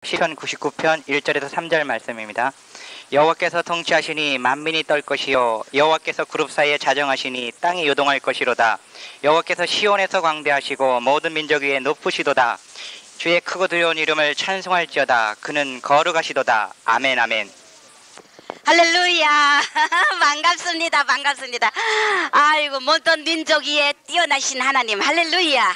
시편 99편 1절에서 3절 말씀입니다. 여호와께서 통치하시니 만민이 떨 것이요 여호와께서 그룹 사이에 자정하시니 땅이 요동할 것이로다. 여호와께서 시온에서 광대하시고 모든 민족 위에 높으시도다. 주의 크고 두려운 이름을 찬송할지어다. 그는 거룩하시도다. 아멘 아멘. 할렐루야. 반갑습니다. 반갑습니다. 아이고, 모든 민족 위에 뛰어나신 하나님, 할렐루야.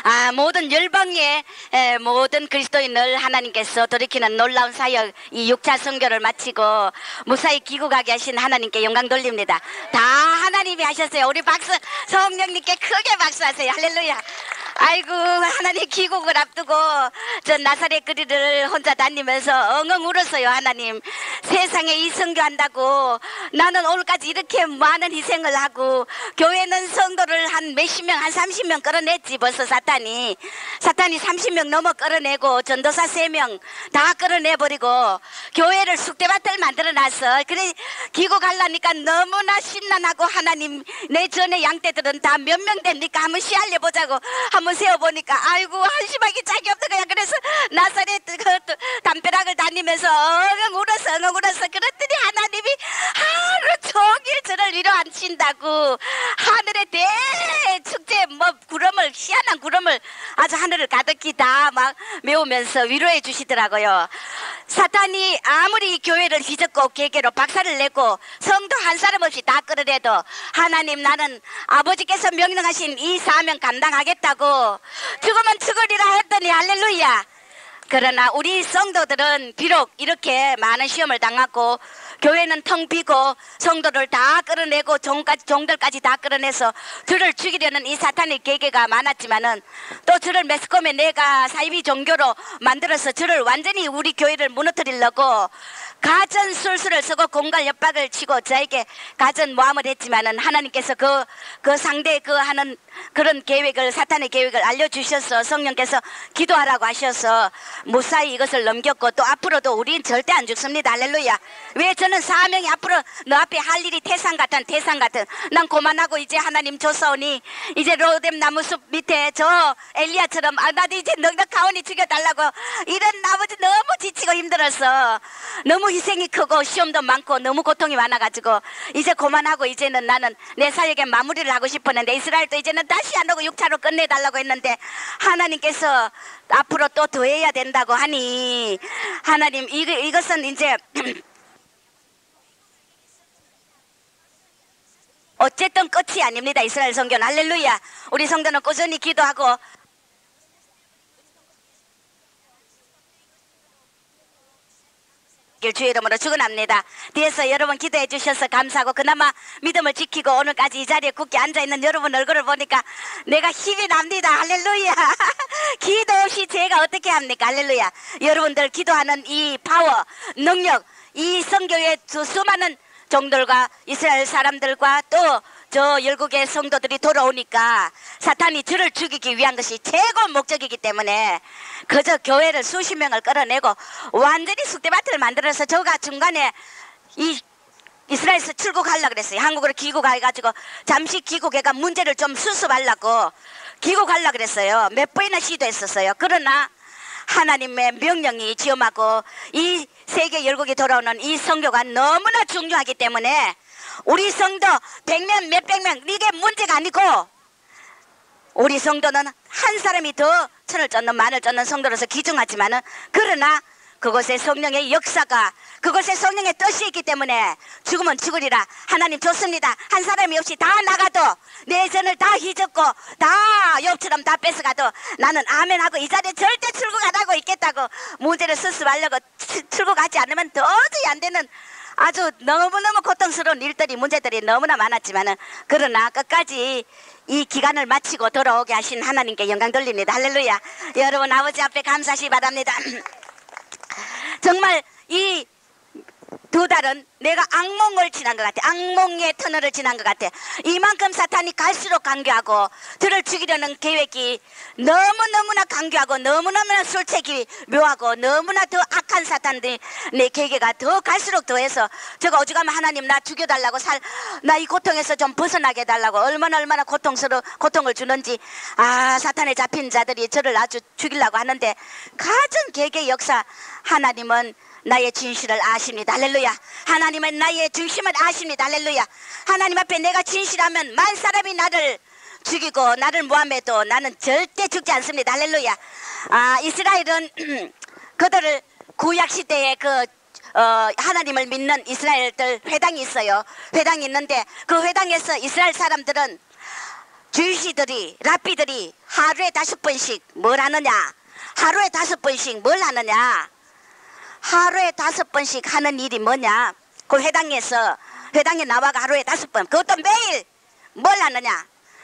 모든 열방의 모든 그리스도인을 하나님께서 돌이키는 놀라운 사역, 이 6차 선교를 마치고 무사히 귀국하게 하신 하나님께 영광 돌립니다. 다 하나님이 하셨어요. 우리 박수, 성령님께 크게 박수하세요. 할렐루야. 아이고, 하나님 귀국을 앞두고 저 나사렛 거리를 혼자 다니면서 엉엉 울었어요. 하나님, 세상에 이 선교한다고 나는 오늘까지 이렇게 많은 희생을 하고 교회는 성도를 한 몇십 명, 한 30명 끌어냈지. 벌써 사탄이 30명 넘어 끌어내고 전도사 3명 다 끌어내버리고 교회를 쑥대밭을 만들어놨어. 그래 귀국하려니까 너무나 심란하고, 하나님 내 전에 양떼들은 다 몇 명 됩니까? 한번 시알려보자고 한번 세워보니까 아이고 한심하게 짝이 없다. 그냥 그래서 나사렛 그 담벼락을 다니면서 엉엉 울었어. 그랬더니 하나님이 하루 종일 저를 위로 앉힌다고 하늘의 대축제 구름을, 희한한 구름을 아주 하늘을 가득히 다 막 메우면서 위로해 주시더라고요. 사탄이 아무리 교회를 휘젓고 개개로 박살을 내고 성도 한 사람 없이 다 끌어내도 하나님, 나는 아버지께서 명령하신 이 사명 감당하겠다고 죽으면 죽으리라 했더니 할렐루야. 그러나 우리 성도들은 비록 이렇게 많은 시험을 당하고 교회는 텅 비고 성도를 다 끌어내고 종들까지 다 끌어내서 저를 죽이려는 이 사탄의 계계가 많았지만은, 또 저를 매스컴에 내가 사이비 종교로 만들어서 저를 완전히 우리 교회를 무너뜨리려고 가전 술수를 쓰고 공갈 협박을 치고 저에게 가전 모함을 했지만은, 하나님께서 그 상대 하는 그런 계획을, 사탄의 계획을 알려주셔서 성령께서 기도하라고 하셔서 무사히 이것을 넘겼고, 또 앞으로도 우린 절대 안 죽습니다. 할렐루야. 왜? 저는 사명이 앞으로 너 앞에 할 일이 태산 같은 난 고만하고 이제 하나님 줬사오니 이제 로뎀 나무숲 밑에 저 엘리야처럼 나도 이제 넉넉하오니 죽여달라고, 이런 아버지 너무 지치고 힘들어서 너무 희생이 크고 시험도 많고 너무 고통이 많아가지고 이제 고만하고 이제는 나는 내 사역에 마무리를 하고 싶었는데, 이스라엘도 이제는 다시 안 오고 6차로 끝내달라고 했는데 하나님께서 앞으로 또 더 해야 된다고 하니, 하나님 이것은 이제 어쨌든 끝이 아닙니다. 이스라엘 선교는. 할렐루야. 우리 성도는 꾸준히 기도하고 주의 이름으로 축원합니다. 뒤에서 여러분 기도해 주셔서 감사하고, 그나마 믿음을 지키고 오늘까지 이 자리에 굳게 앉아있는 여러분 얼굴을 보니까 내가 힘이 납니다. 할렐루야. 기도 없이 제가 어떻게 합니까? 할렐루야. 여러분들 기도하는 이 파워, 능력, 이 성교의 수많은 종들과 이스라엘 사람들과 또 저 열국의 성도들이 돌아오니까 사탄이 저를 죽이기 위한 것이 최고 목적이기 때문에 그저 교회를 수십 명을 끌어내고 완전히 쑥대밭을 만들어서 저가 중간에 이스라엘에서 출국하려고 그랬어요. 한국으로 귀국해가지고 잠시 귀국해가 문제를 좀 수습하려고 귀국하려고 그랬어요. 몇 번이나 시도했었어요. 그러나 하나님의 명령이 지엄하고 이 세계 열국이 돌아오는 이 선교가 너무나 중요하기 때문에 우리 성도 100명 몇백 명 이게 문제가 아니고, 우리 성도는 한 사람이 더 천을 쫓는 만을 쫓는 성도로서 귀중하지만은, 그러나 그곳에 성령의 역사가, 그곳에 성령의 뜻이 있기 때문에 죽으면 죽으리라. 하나님 좋습니다. 한 사람이 없이 다 나가도, 내 전을 다 휘젓고 다 욥처럼 다 뺏어가도 나는 아멘하고 이 자리에 절대 출국 안 하고 있겠다고, 문제를 수습하려고 출국하지 않으면 도저히 안 되는 아주 너무너무 고통스러운 일들이, 문제들이 너무나 많았지만은, 그러나 끝까지 이 기간을 마치고 돌아오게 하신 하나님께 영광 돌립니다. 할렐루야. 여러분 아버지 앞에 감사하시 바랍니다. 정말 이 2달은 내가 악몽을 지난 것 같아. 악몽의 터널을 지난 것 같아. 이만큼 사탄이 갈수록 강교하고 저를 죽이려는 계획이 너무너무나 강교하고 너무너무나 술책이 묘하고 너무나 더 악한 악한 사탄들이 내 계계가 더 갈수록 더해서 저거 오죽하면 하나님 나 죽여달라고 나 이 고통에서 좀 벗어나게 해달라고 얼마나 고통을 주는지 사탄에 잡힌 자들이 저를 아주 죽이려고 하는데 가장 계계 역사 하나님은 나의 진실을 아십니다. 할렐루야. 하나님은 나의 중심을 아십니다. 할렐루야. 하나님 앞에 내가 진실하면 만 사람이 나를 죽이고 나를 모함해도 나는 절대 죽지 않습니다. 할렐루야. 이스라엘은 그들을 구약시대에 하나님을 믿는 이스라엘들 회당이 있어요. 회당이 있는데 그 회당에서 이스라엘 사람들은 주시들이 랍비들이 하루에 5번씩 뭘 하느냐, 하루에 5번씩 뭘 하느냐, 하루에 5번씩 하는 일이 뭐냐, 그 회당에 나와가 하루에 5번, 그것도 매일 뭘 하느냐,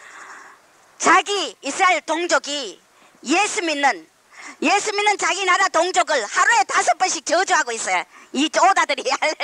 자기 이스라엘 동족이 예수 믿는 자기 나라 동족을 하루에 5번씩 저주하고 있어요. 이 오다들이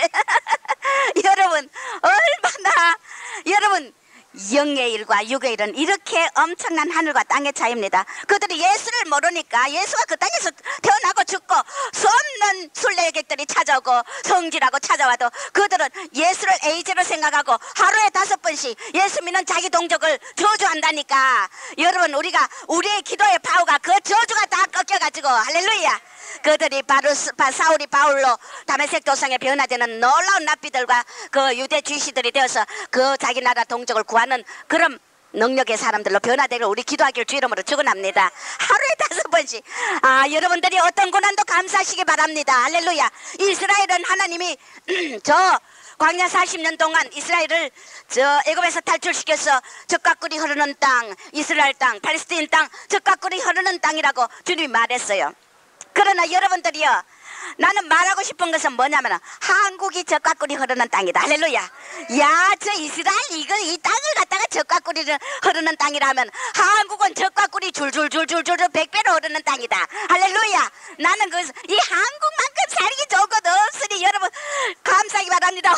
여러분 얼마나 여러분 영의 일과 육의 일은 이렇게 엄청난 하늘과 땅의 차이입니다. 그들이 예수를 모르니까 예수가 그 땅에서 태어나고 죽고 수없는 순례객들이 찾아오고 성질하고 찾아와도 그들은 예수를 에이즈로 생각하고 하루에 5번씩 예수 믿는 자기 동족을 저주한다니까. 여러분 우리의 기도의 파워가 그 저주가 다 꺾여가지고 할렐루야. 그들이 사울이 바울로 다메섹 도상에 변화되는 놀라운 랍비들과 그 유대 주시들이 되어서 그 자기 나라 동족을 구하는 그런 능력의 사람들로 변화되기를 우리 기도하기를 주 이름으로 축원합니다. 하루에 5번씩 여러분들이 어떤 고난도 감사하시기 바랍니다. 할렐루야. 이스라엘은 하나님이 저 광야 40년 동안 이스라엘을 저 애굽에서 탈출시켜서 젖과 꿀이 흐르는 땅, 이스라엘 땅, 팔레스타인 땅, 젖과 꿀이 흐르는 땅이라고 주님이 말했어요. 그러나 여러분들이요, 나는 말하고 싶은 것은 뭐냐면 한국이 젖과 꿀이 흐르는 땅이다. 할렐루야. 야, 저 이스라엘 이 땅을 갖다가 젖과 꿀이 흐르는 땅이라면 한국은 젖과 꿀이 줄줄줄줄줄 100배로 흐르는 땅이다. 할렐루야. 나는 이 한국만큼 살기 좋은 것 없으니 여러분 감사하기 바랍니다.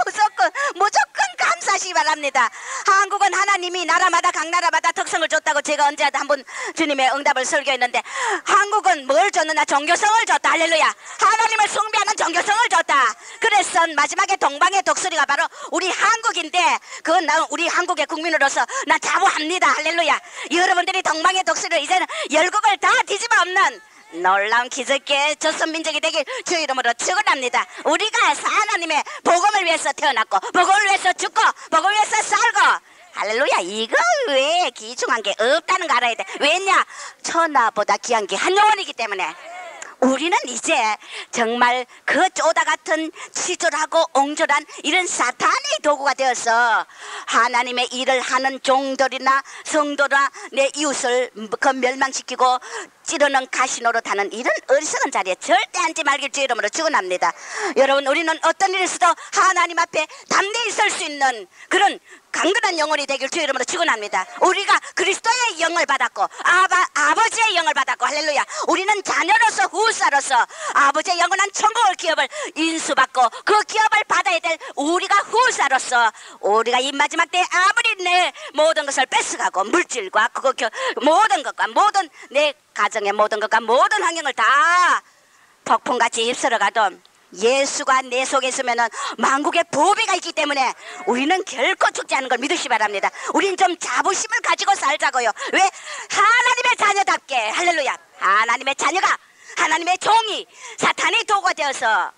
무조건 감사하시기 바랍니다. 한국은 하나님이 나라마다 각 나라마다 특성을 줬다고 제가 언제 한번 주님의 응답을 설교했는데, 한국은 뭘 줬느냐? 종교성을 줬다. 할렐루야. 하나님을 숭배하는 종교성을 줬다. 그래서 마지막에 동방의 독수리가 바로 우리 한국인데, 그건 우리 한국의 국민으로서 나 자부합니다. 할렐루야. 여러분들이 동방의 독수리를 이제는 열국을 다 뒤집어 엎는 놀라운 기적의 조선민족이 되길 주 이름으로 축원합니다. 우리가 하나님의 복음을 위해서 태어났고 복음을 위해서 죽고 복음을 위해서 살고, 할렐루야. 이거 외에 귀중한 게 없다는 거 알아야 돼. 왜냐? 천하보다 귀한 게 한 영혼이기 때문에. 우리는 이제 정말 그 쪼다 같은 치졸하고 옹졸한 이런 사탄의 도구가 되어서 하나님의 일을 하는 종들이나 성도나 내 이웃을 멸망시키고 찌르는 가시노릇하는 이런 어리석은 자리에 절대 앉지 말길 주 이름으로 축원합니다. 여러분, 우리는 어떤 일에서도 하나님 앞에 담대히 설 수 있는 그런 강건한 영혼이 되길 주 이름으로 축원합니다. 우리가 그리스도의 영을 받았고 아버지의 영을 받았고, 할렐루야. 우리는 자녀로서 후사로서 아버지의 영원한 천국의 기업을 인수받고 그 기업을 받아야 될 우리가 후사로서 우리가 이 마지막 때에 아무리 내 모든 것을 뺏어가고 물질과 모든 것과 모든 내 가정의 모든 것과 모든 환경을 다 폭풍같이 휩쓸어가도 예수가 내 속에 있으면 만국의 보배가 있기 때문에 우리는 결코 죽지 않은 걸 믿으시 바랍니다. 우린 좀 자부심을 가지고 살자고요. 왜? 하나님의 자녀답게, 할렐루야. 하나님의 자녀가, 하나님의 종이 사탄의 도구가 되어서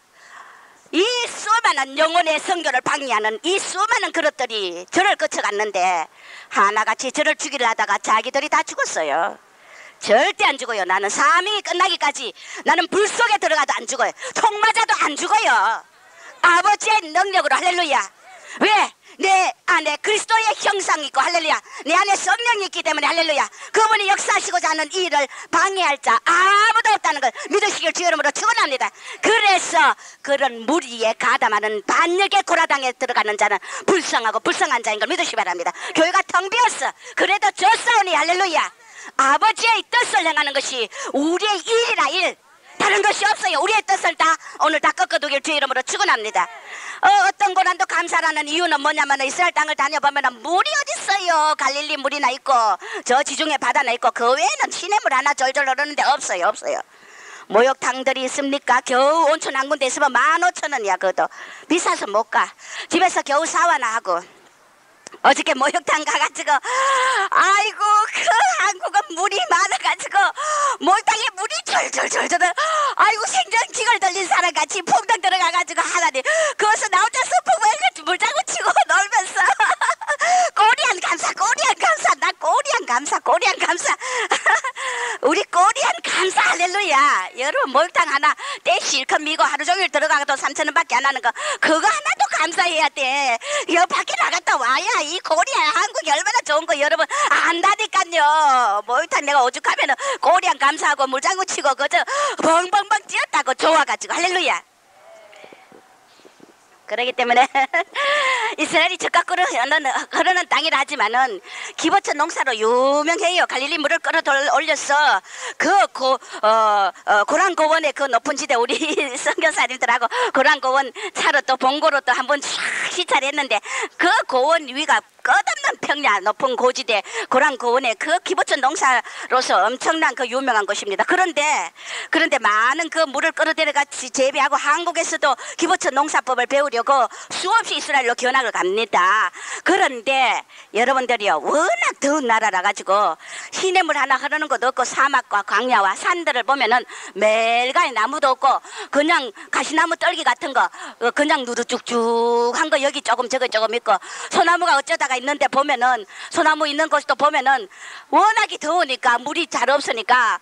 이 수많은 영혼의 성교를 방해하는 이 수많은 그릇들이 저를 거쳐갔는데 하나같이 저를 죽이려 하다가 자기들이 다 죽었어요. 절대 안 죽어요. 나는 사명이 끝나기까지 나는 불 속에 들어가도 안 죽어요. 총 맞아도 안 죽어요. 아버지의 능력으로. 할렐루야. 왜? 내 안에 그리스도의 형상이 있고, 할렐루야. 내 안에 성령이 있기 때문에, 할렐루야. 그분이 역사하시고자 하는 이 일을 방해할 자 아무도 없다는 걸 믿으시길 주 이름으로 축원합니다. 그래서 그런 무리에 가담하는 반역의 고라당에 들어가는 자는 불쌍하고 불쌍한 자인 걸 믿으시기 바랍니다. 교회가 텅 비었어. 그래도 졌사오니, 할렐루야. 아버지의 뜻을 행하는 것이 우리의 일이라 일. 다른 것이 없어요. 우리의 뜻을 다 오늘 다 꺾어두길 주 이름으로 축원합니다. 어떤 고난도 감사라는 이유는 뭐냐면 이스라엘 땅을 다녀보면 물이 어디 있어요. 갈릴리 물이나 있고 저 지중해 바다나 있고 그 외에는 시냇물 하나 졸졸 흐르는데 없어요. 목욕탕들이 있습니까? 겨우 온천 한 군데 있으면 15,000원이야. 그것도 비싸서 못 가. 집에서 겨우 샤워나 하고. 어저께 목욕탕 가가지고 아이고 그 한국은 물이 많아가지고 목욕탕에 물이 절절절절 아이고 생전직을 들린 사람같이 퐁당 들어가가지고 하나님 거기서 나 혼자 스프에 물장구 치고 놀면서 꼬리안 감사 꼬리안 감사 나 꼬리안 감사 꼬리안 감사 우리 꼬리안 감사 할렐루야. 여러분 목욕탕 하나 때 실컷 미고 하루 종일 들어가도 3,000원밖에 안 하는 거 그거 하나도 감사해야 돼. 여 밖에 나갔다 와야 이 코리안 한국이 얼마나 좋은 거 여러분 안다니까요. 목욕탕 내가 오죽하면은 코리안 감사하고 물장구 치고 그저 벙벙벙 뛰었다고 좋아가지고 할렐루야. 그러기 때문에 이스라엘이 적각으로 흐르는 땅이라 하지만은 기브촌 농사로 유명해요. 갈릴리 물을 끌어 올려서 고란 고원의 그 높은 지대 우리 선교사님들하고 고란 고원 차로 또 봉고로 또 한번 쫙 시찰을 했는데 그 고원 위가 끝없는 평야 높은 고지대 고란 고원의 그 기브촌 농사로서 엄청난 그 유명한 곳입니다. 그런데 많은 그 물을 끌어들여가 재배하고 한국에서도 기브촌 농사법을 배우려고 수없이 이스라엘로 견학을 갑니다. 그런데 여러분들이요 워낙 더운 나라라 가지고 시냇물 하나 흐르는 것도 없고 사막과 광야와 산들을 보면은 매일가에 나무도 없고 그냥 가시나무 떨기 같은 거 그냥 누르쭉쭉한 거 여기 조금 저기 조금 있고 소나무가 어쩌다가 있는데 보면은 소나무 있는 곳도 보면은 워낙이 더우니까 물이 잘 없으니까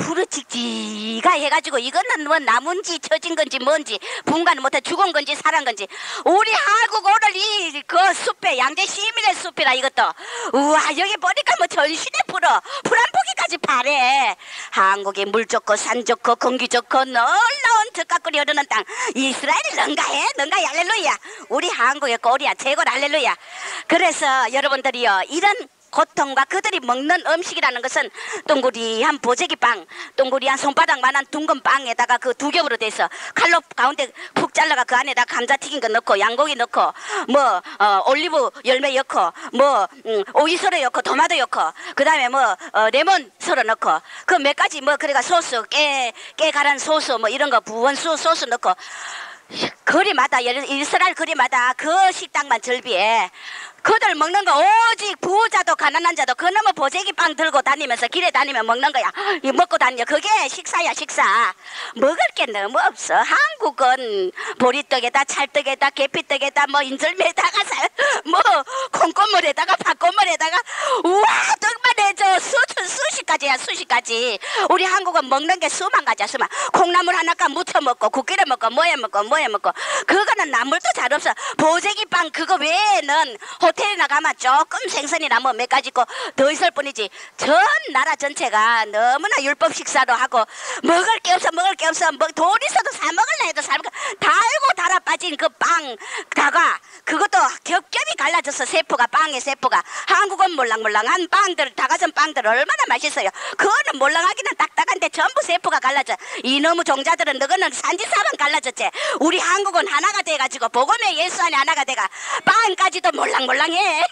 푸르직지가 해가지고 이거는 뭐 나무인지 처진 건지 뭔지 분간을 못해 죽은 건지 살은 건지 우리 한국 오늘 이 그 숲에 양재 시민의 숲이라 이것도 우와 여기 보니까 뭐 전신에 풀어 풀 한 포기까지 파래. 한국이 물 좋고 산 좋고 공기 좋고 놀라운 적각꿀이 흐르는 땅 이스라엘이 능가해 능가해 할렐루야. 우리 한국의 꼬리야 최고라 할렐루야. 그래서 여러분들이요 이런 고통과 그들이 먹는 음식이라는 것은 동그리한 보재기빵 동그리한 손바닥만한 둥근 빵에다가 그 두 겹으로 돼서 칼로 가운데 푹 잘라가 그 안에다 감자튀긴 거 넣고 양고기 넣고 뭐 올리브 열매 넣고 뭐 오이 썰어 넣고 토마토 넣고 그 다음에 뭐 레몬 썰어 넣고 그 몇 가지 뭐 그래가 소스 깨 갈은 소스 뭐 이런 거 부원수 소스 넣고 거리마다 이스라엘 거리마다 그 식당만 절비해. 그들 먹는 거 오직 부자도 가난한 자도 그놈의 보재기 빵 들고 다니면서 길에 다니면 먹는 거야. 이 먹고 다녀. 그게 식사야 식사. 먹을 게 너무 없어. 한국은 보리떡에다 찰떡에다 계피떡에다 뭐 인절미에다가 뭐 콩고물에다가 팥고물에다가 우와 떡만 해줘. 수시까지야 수시까지. 우리 한국은 먹는 게 수만 가지야 수만. 콩나물 하나가 무쳐 먹고 국기를 먹고 뭐해 먹고 그거는 나물도 잘 없어. 보재기 빵 그거 외에는 호텔에 나가면 조금 생선이나 뭐 몇 가지 있고 더 있을 뿐이지 전 나라 전체가 너무나 율법 식사로 하고 먹을 게 없어 돈 있어도 사 먹을래 해도 사 먹을 달고 달아 빠진 그 빵 다가 그것도 겹겹이 갈라져서 세포가 빵의 세포가 한국은 몰랑몰랑한 빵들 다가전 빵들 얼마나 맛있어요. 그거는 몰랑하기는 딱딱한데 전부 세포가 갈라져. 이놈의 종자들은 너거는 산지사만 갈라졌지. 우리 한국은 하나가 돼가지고 복음의 예수 안에 하나가 돼가 빵까지도 몰랑몰랑해.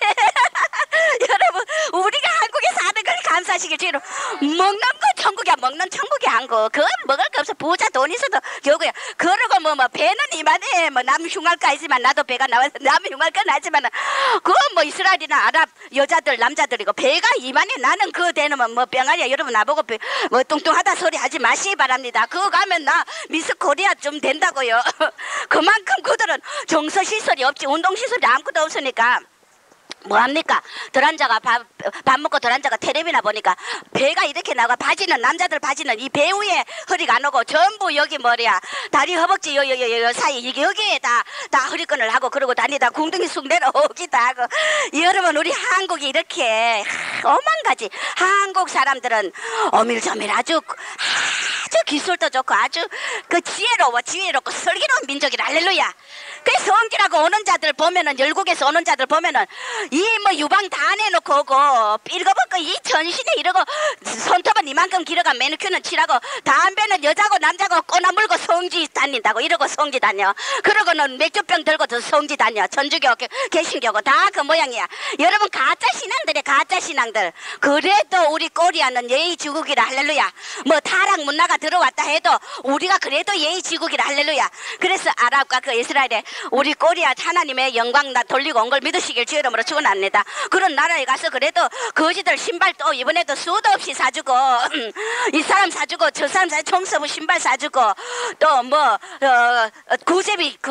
여러분 우리가 한국에 사는 걸 감사하시길 주로 먹는 거 천국이야. 먹는 천국이 한국. 그건 먹을 거 없어. 부자 돈 있어도 겨우야. 그러고 뭐 배는 이만해. 뭐 남 흉할까이지만 나도 배가 나와서 남 흉할까 나지만 그건 뭐 이스라엘이나 아랍 여자들 남자들이고 배가 이만해. 나는 그거 되면 뭐 병아리야. 여러분 나보고 뭐 뚱뚱하다 소리 하지 마시기 바랍니다. 그거 가면 나 미스 코리아 좀 된다고요. 그만큼 그들은 정서시설이 없지. 운동시설이 아무것도 없으니까 뭐합니까? 덜한자가 밥 먹고 덜한자가 텔레비나 보니까 배가 이렇게 나가. 바지는 남자들 바지는 이 배 위에 허리가 안 오고 전부 여기 머리야 다리 허벅지 요 사이 여기에 다 허리끈을 하고 그러고 다니다 궁둥이 쑥 내려오기도 하고. 여러분 우리 한국이 이렇게 오만 가지. 한국 사람들은 어밀저밀 아주 기술도 좋고 아주 그 지혜롭고 슬기로운 민족이라 할렐루야. 그 성질하고 오는 자들 보면은, 열국에서 오는 자들 보면은 이 뭐 유방 다 내놓고 오고 삘거벗고 이 전신에 이러고 손톱은 이만큼 길어가 매니큐어는 칠하고 담배는 여자고 남자고 꼬나 물고 성지 다닌다고 이러고 성지 다녀. 그러고는 맥주병 들고도 성지 다녀. 천주교 개신교고 다 그 모양이야. 여러분 가짜 신앙들이야, 가짜 신앙들. 그래도 우리 코리아는 예의지국이라 할렐루야. 뭐 타락 문화가 들어왔다 해도 우리가 그래도 예의지국이라 할렐루야. 그래서 아랍과 그 이스라엘에 우리 코리아 하나님의 영광 나 돌리고 온 걸 믿으시길 주 이름으로 축원합니다. 그런 나라에 가서 그래도 거지들 신발 또 이번에도 수도 없이 사주고 이 사람 사주고 저 사람 사주고 총서부 신발 사주고 또 뭐 구제비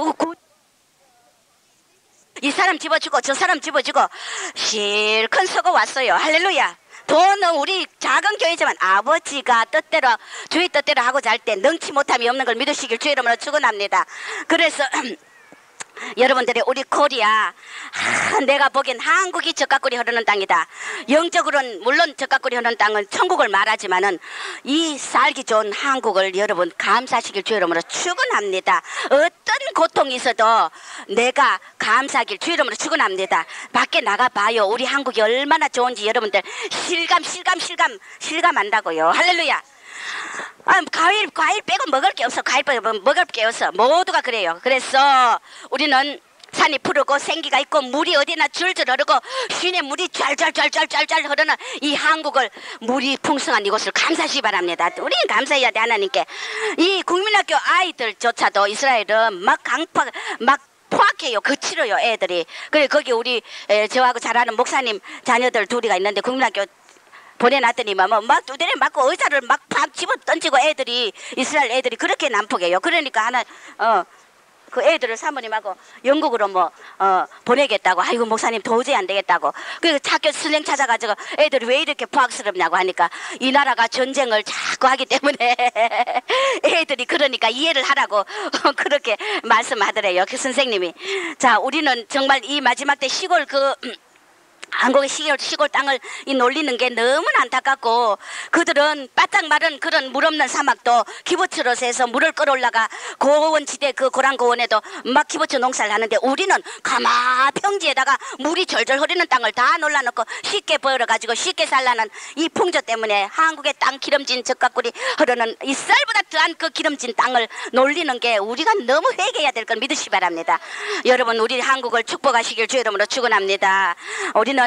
이 사람 집어주고 저 사람 집어주고 실컷 서고 왔어요. 할렐루야. 돈은 우리 작은 교회지만 아버지가 뜻대로 주의 뜻대로 하고 잘 때 능치 못함이 없는 걸 믿으시길 주 이름으로 축원합니다. 그래서 여러분들이 우리 코리아 내가 보기엔 한국이 젖가꿀이 흐르는 땅이다. 영적으로는 물론 젖가꿀이 흐르는 땅은 천국을 말하지만은 이 살기 좋은 한국을 여러분 감사하시길 주 이름으로 축원합니다. 어떤 고통이 있어도 내가 감사하길 주 이름으로 축원합니다. 밖에 나가봐요. 우리 한국이 얼마나 좋은지 여러분들 실감한다고요. 할렐루야. 과일 빼고 먹을 게 없어. 과일 빼고 먹을 게 없어. 모두가 그래요. 그래서 우리는 산이 푸르고 생기가 있고 물이 어디나 줄줄 흐르고 쉰에 물이 짤짤짤짤짤 흐르는 이 한국을 물이 풍성한 이곳을 감사하시기 바랍니다. 우리는 감사해야 돼 하나님께. 이 국민학교 아이들조차도 이스라엘은 막 포악해요. 거칠어요 애들이. 그래 거기 우리 저하고 잘 아는 목사님 자녀들 둘이가 있는데 국민학교 보내놨더니 막 두드려 맞고 의자를 막 집어 던지고 애들이 이스라엘 애들이 그렇게 난폭해요. 그러니까 하나 그 애들을 사모님하고 영국으로 보내겠다고. 아이고 목사님 도저히 안 되겠다고. 그 학교 선생 찾아가지고 애들이 왜 이렇게 포악스럽냐고 하니까 이 나라가 전쟁을 자꾸 하기 때문에 애들이 그러니까 이해를 하라고 그렇게 말씀하더래요. 그 선생님이. 자 우리는 정말 이 마지막 때 시골 한국의 시골 땅을 놀리는 게 너무나 안타깝고 그들은 바짝 마른 그런 물 없는 사막도 키부츠로서 물을 끌어올라가 고원지대 그 고란고원에도 막 키부츠 농사를 하는데 우리는 가마 평지에다가 물이 절절 흐르는 땅을 다 놀라놓고 쉽게 벌어가지고 쉽게 살라는 이 풍조 때문에 한국의 땅 기름진 젖가꿀이 흐르는 이 쌀보다 더한 그 기름진 땅을 놀리는 게 우리가 너무 회개해야 될 걸 믿으시기 바랍니다. 여러분 우리 한국을 축복하시길 주 이름으로 축원합니다. 우리는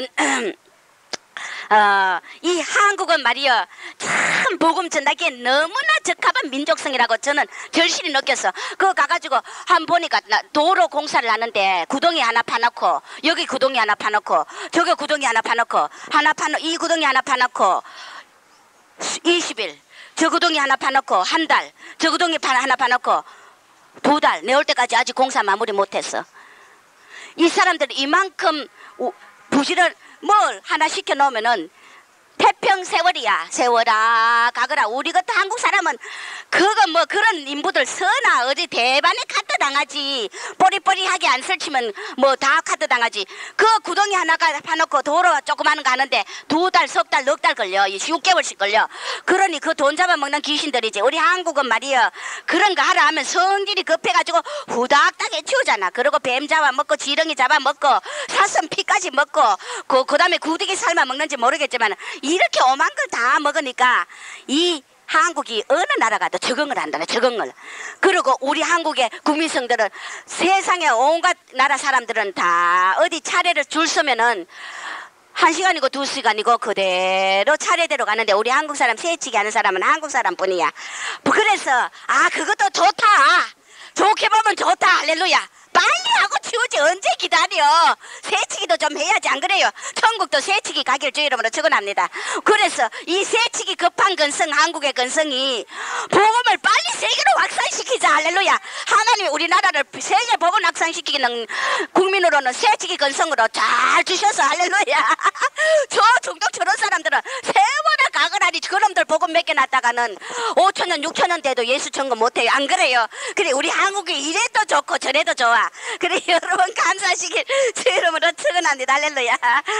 이 한국은 말이요 참 복음 전하기에 너무나 적합한 민족성이라고 저는 절실히 느꼈어. 그거 가가지고 한 보니까 도로 공사를 하는데 구덩이 하나 파놓고 여기 구덩이 하나 파놓고 저기 구덩이 하나 파놓고 이 구덩이 하나 파놓고 20일 저 구덩이 하나 파놓고 한 달 저 구덩이 하나 파놓고 2달 내올 때까지 아직 공사 마무리 못했어. 이 사람들이 이만큼 부실을 뭘 하나 시켜놓으면은 태평 세월이야. 세월아 가거라. 우리 같은 한국 사람은 그거 뭐 그런 인부들 서나 어디 대반에 카트 당하지. 뽀리뽀리하게 안 설치면 뭐 다 카트 당하지. 그 구덩이 하나가 파놓고 도로 조그마한 거 하는데 2달, 석 달, 넉 달 걸려. 6개월씩 걸려. 그러니 그 돈 잡아먹는 귀신들이지. 우리 한국은 말이야 그런 거 하라 하면 성질이 급해가지고 후닥닥 치우잖아. 그리고 뱀 잡아먹고 지렁이 잡아먹고 사슴 피까지 먹고 그 다음에 구데기 삶아 먹는지 모르겠지만 이렇게 오만 걸 다 먹으니까 이 한국이 어느 나라 가도 적응을 한다네. 적응을. 그리고 우리 한국의 국민성들은 세상의 온갖 나라 사람들은 다 어디 차례를 줄 서면은 1시간이고 2시간이고 그대로 차례대로 가는데 우리 한국 사람 세치기 하는 사람은 한국 사람뿐이야. 그래서 그것도 좋다. 좋게 보면 좋다. 할렐루야. 빨리 하고 치우지 언제 기다려. 새치기도 좀 해야지 안 그래요? 천국도 새치기 가길 주 이름으로 축원합니다. 그래서 이 새치기 급한 근성 한국의 근성이 복음을 빨리 세계로 확산시키자. 할렐루야. 하나님이 우리나라를 세계 복음 확산시키는 국민으로는 새치기 근성으로 잘 주셔서 할렐루야. 저 중독 저런 사람들은 세월에 가거라니 그놈들 복음 몇 개 놨다가는 5천년 6천년 돼도 예수 천국 못해요. 안 그래요? 그래 우리 한국이 이래도 좋고 저래도 좋아. 그래 여러분 감사하시길 주 이름으로 축원합니다. 할렐루야.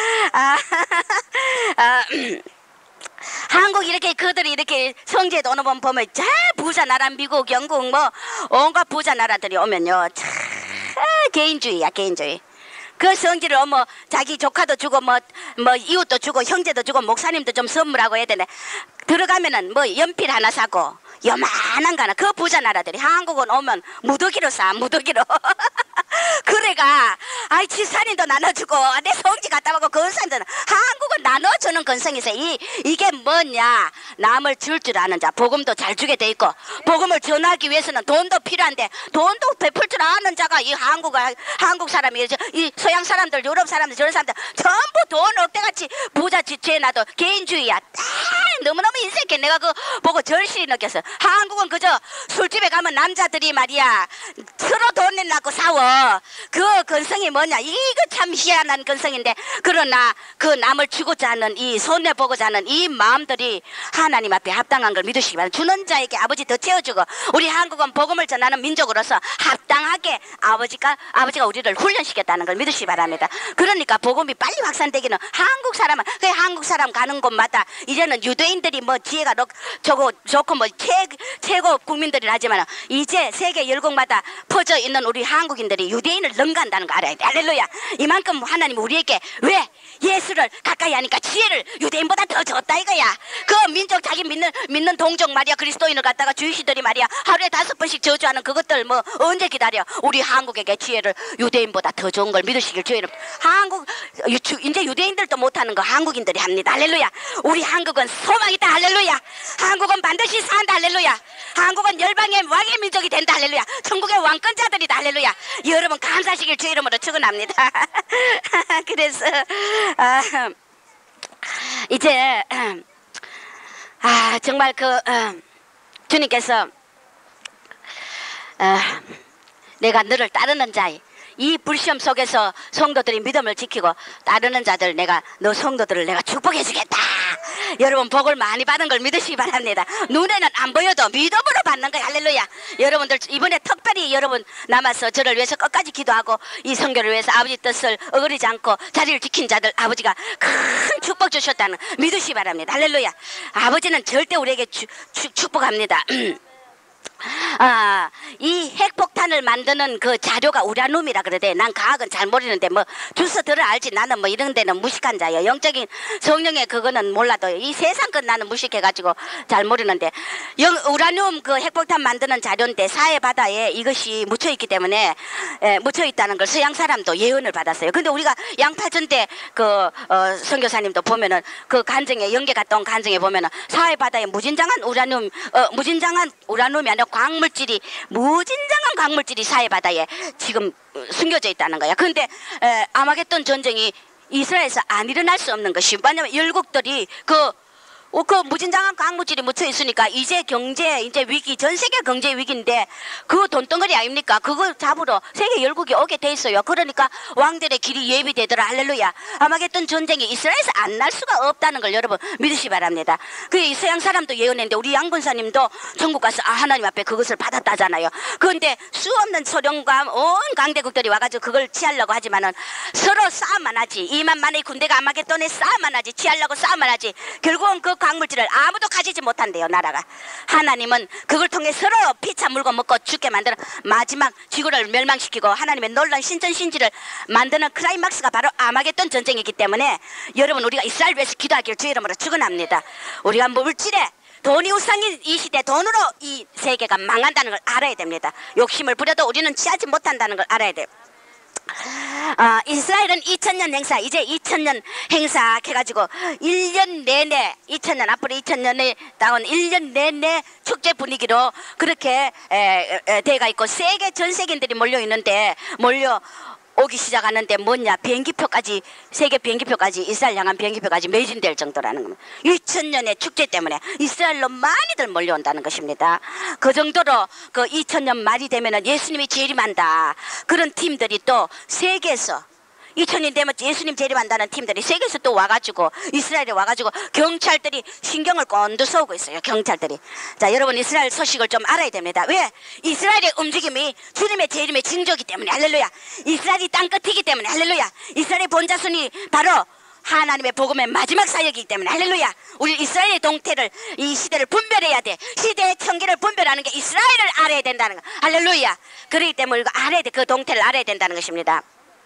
한국 이렇게 그들이 이렇게 성지에도 오는 번 보면 잘 부자 나라 미국 영국 뭐 온갖 부자 나라들이 오면요 참 개인주의야, 개인주의. 그 성질을 뭐 자기 조카도 주고 뭐 이웃도 주고 형제도 주고 목사님도 좀 선물하고 해야 되네. 들어가면은 뭐 연필 하나 사고 요만한 거 하나. 그 부자 나라들이 한국은 오면 무더기로 사, 무더기로. 그래가 아이 집사님도 나눠주고 내 성지 갖다 받고 건성도 한국은 나눠주는 건성이 있어요. 이게 뭐냐, 남을 줄 아는 자, 복음도 잘 주게 돼 있고 복음을 전하기 위해서는 돈도 필요한데 돈도 베풀 줄 아는 자가 이 한국 사람이, 이 서양 사람들, 유럽 사람들, 저런 사람들 전부 돈 억대같이 부자 지체해놔도 개인주의야. 너무너무 인색해. 내가 그 보고 절실히 느꼈어. 한국은 그저 술집에 가면 남자들이 말이야 서로 돈 내놓고 싸워. 그 근성이 뭐냐, 이거 참 희한한 근성인데, 그러나 그 남을 주고자 하는 이 손해보고자 하는 이 마음들이 하나님 앞에 합당한 걸 믿으시기 바랍니다. 주는 자에게 아버지 더 채워주고, 우리 한국은 복음을 전하는 민족으로서 합당하게 아버지가 우리를 훈련시켰다는 걸 믿으시기 바랍니다. 그러니까 복음이 빨리 확산되기는 한국 사람 가는 곳마다 이제는 유대인들이 뭐 지혜가 좋고 뭐 최고 국민들이라지만 이제 세계 열국마다 퍼져 있는 우리 한국인들이 유대인을 능가한다는 거 알아야 돼. 할렐루야. 이만큼 하나님 우리에게 왜 예수를 가까이 하니까 지혜를 유대인보다 더 줬다 이거야. 그 민족 자기 믿는 동족 말이야, 그리스도인을 갖다가 주이시들이 말이야 하루에 5번씩 저주하는 그것들 뭐 언제 기다려. 우리 한국에게 지혜를 유대인보다 더 좋은 걸 믿으시길 주의는. 한국 이제 유대인들도 못하는 거 한국인들이 합니다. 할렐루야. 우리 한국은 소망이다. 할렐루야. 한국은 반드시 산다. 할렐루야. 한국은 열방의 왕의 민족이 된다. 할렐루야. 천국의 왕권자들이다. 할렐루야. 여러분 감사하시길 주 이름으로 축원합니다. 그래서 이제 정말 주님께서 내가 너를 따르는 자, 이 불시험 속에서 성도들이 믿음을 지키고 따르는 자들, 너 성도들을 내가 축복해 주겠다. 여러분 복을 많이 받은 걸 믿으시기 바랍니다. 눈에는 안 보여도 믿음으로 받는 거예요. 할렐루야. 여러분들 이번에 특별히 여러분 남아서 저를 위해서 끝까지 기도하고 이 선교를 위해서 아버지 뜻을 어그리지 않고 자리를 지킨 자들 아버지가 큰 축복 주셨다는 믿으시기 바랍니다. 할렐루야. 아버지는 절대 우리에게 축복합니다. 이 핵폭탄을 만드는 그 자료가 우라늄이라 그러대. 난 과학은 잘 모르는데 뭐 주스 들어 알지. 나는 뭐 이런 데는 무식한 자예요. 영적인 성령의 그거는 몰라도 이 세상 건 나는 무식해가지고 잘 모르는데, 우라늄 그 핵폭탄 만드는 자료인데 사해 바다에 이것이 묻혀있기 때문에 묻혀있다는 걸 서양 사람도 예언을 받았어요. 근데 우리가 양파전대 선교사님도 보면은 그 간증에 연계 갔다 온 간증에 보면은 사해 바다에 무진장한 우라늄이 아니라 무진장한 광물질이 사해 바다에 지금 숨겨져 있다는 거야. 그런데 아마겟돈 전쟁이 이스라엘에서 안 일어날 수 없는 것이 뭐냐면 열국들이 그 무진장한 광물질이 묻혀 있으니까 이제 위기, 전 세계 경제 위기인데 그 돈덩어리 아닙니까? 그거 잡으러 세계 열국이 오게 돼 있어요. 그러니까 왕들의 길이 예비되더라. 할렐루야. 아마겟돈 전쟁이 이스라엘에서 안 날 수가 없다는 걸 여러분 믿으시 바랍니다. 그 서양 사람도 예언했는데 우리 양군사님도 전국 가서 하나님 앞에 그것을 받았다잖아요. 그런데 수 없는 소련과 온 강대국들이 와가지고 그걸 취하려고 하지만은 서로 싸움만 하지. 2만 만의 군대가 아마겟돈에 싸움만 하지. 취하려고 싸움만 하지. 결국은 그 광물질을 아무도 가지지 못한대요. 나라가. 하나님은 그걸 통해 서로 피차 물고 먹고 죽게 만드는 마지막 지구를 멸망시키고 하나님의 놀라운 신전신지를 만드는 클라이막스가 바로 아마겟돈 전쟁이기 때문에 여러분 우리가 이스라엘 위해서 기도하기를 주 이름으로 축원합니다. 우리가 물질에 돈이 우상인 이 시대, 돈으로 이 세계가 망한다는 걸 알아야 됩니다. 욕심을 부려도 우리는 취하지 못한다는 걸 알아야 돼요. 이스라엘은 2000년 행사, 이제 2000년 행사 해가지고 1년 내내 2000년 앞으로 2000년에 나온 1년 내내 축제 분위기로 그렇게 돼가 있고 전 세계인들이 몰려오기 시작하는데 뭐냐, 비행기표까지, 세계 비행기표까지, 이스라엘 향한 비행기표까지 매진될 정도라는 겁니다. 2000년의 축제 때문에 이스라엘로 많이들 몰려온다는 것입니다. 그 정도로 그 2000년 말이 되면은 예수님이 재림한다. 그런 팀들이 또 세계에서 2000년 되면 예수님 재림한다는 팀들이 세계에서 또 와가지고 이스라엘에 와가지고 경찰들이 신경을 꼰두 쏘고 있어요. 경찰들이. 자, 여러분 이스라엘 소식을 좀 알아야 됩니다. 왜? 이스라엘의 움직임이 주님의 재림의 징조이기 때문에. 할렐루야. 이스라엘이 땅끝이기 때문에. 할렐루야. 이스라엘의 본자손이 바로 하나님의 복음의 마지막 사역이기 때문에 할렐루야. 우리 이스라엘의 동태를 이 시대를 분별해야 돼. 시대의 청기를 분별하는 게 이스라엘을 알아야 된다는 거. 할렐루야. 그렇기 때문에 알아야 돼. 그 동태를 알아야 된다는 것입니다.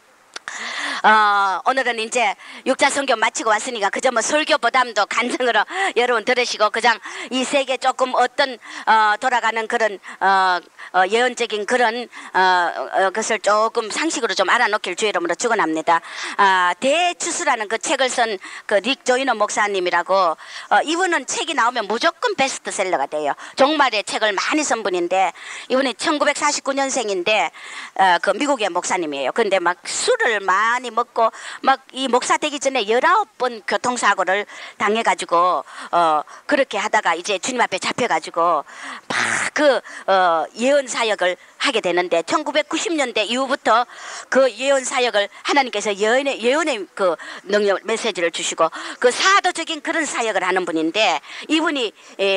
오늘은 이제 6자 성경 마치고 왔으니까 그저 뭐 설교보담도 간증으로 여러분 들으시고 그냥 이 세계 조금 어떤 돌아가는 그런 예언적인 그런 것을 조금 상식으로 좀 알아놓길 주의 이름으로 축원합니다. 대추수라는 그 책을 쓴 그 릭 조이너 목사님이라고 이분은 책이 나오면 무조건 베스트셀러가 돼요. 종말의 책을 많이 쓴 분인데 이분이 1949년생인데 그 미국의 목사님이에요. 근데 막 술을 많이 먹고 막 이 목사 되기 전에 19번 교통사고를 당해가지고 그렇게 하다가 이제 주님 앞에 잡혀가지고 막 그 예언 사역을 하게 되는데 1990년대 이후부터 그 예언 사역을 하나님께서 예언의 그 능력 메시지를 주시고 그 사도적인 그런 사역을 하는 분인데 이분이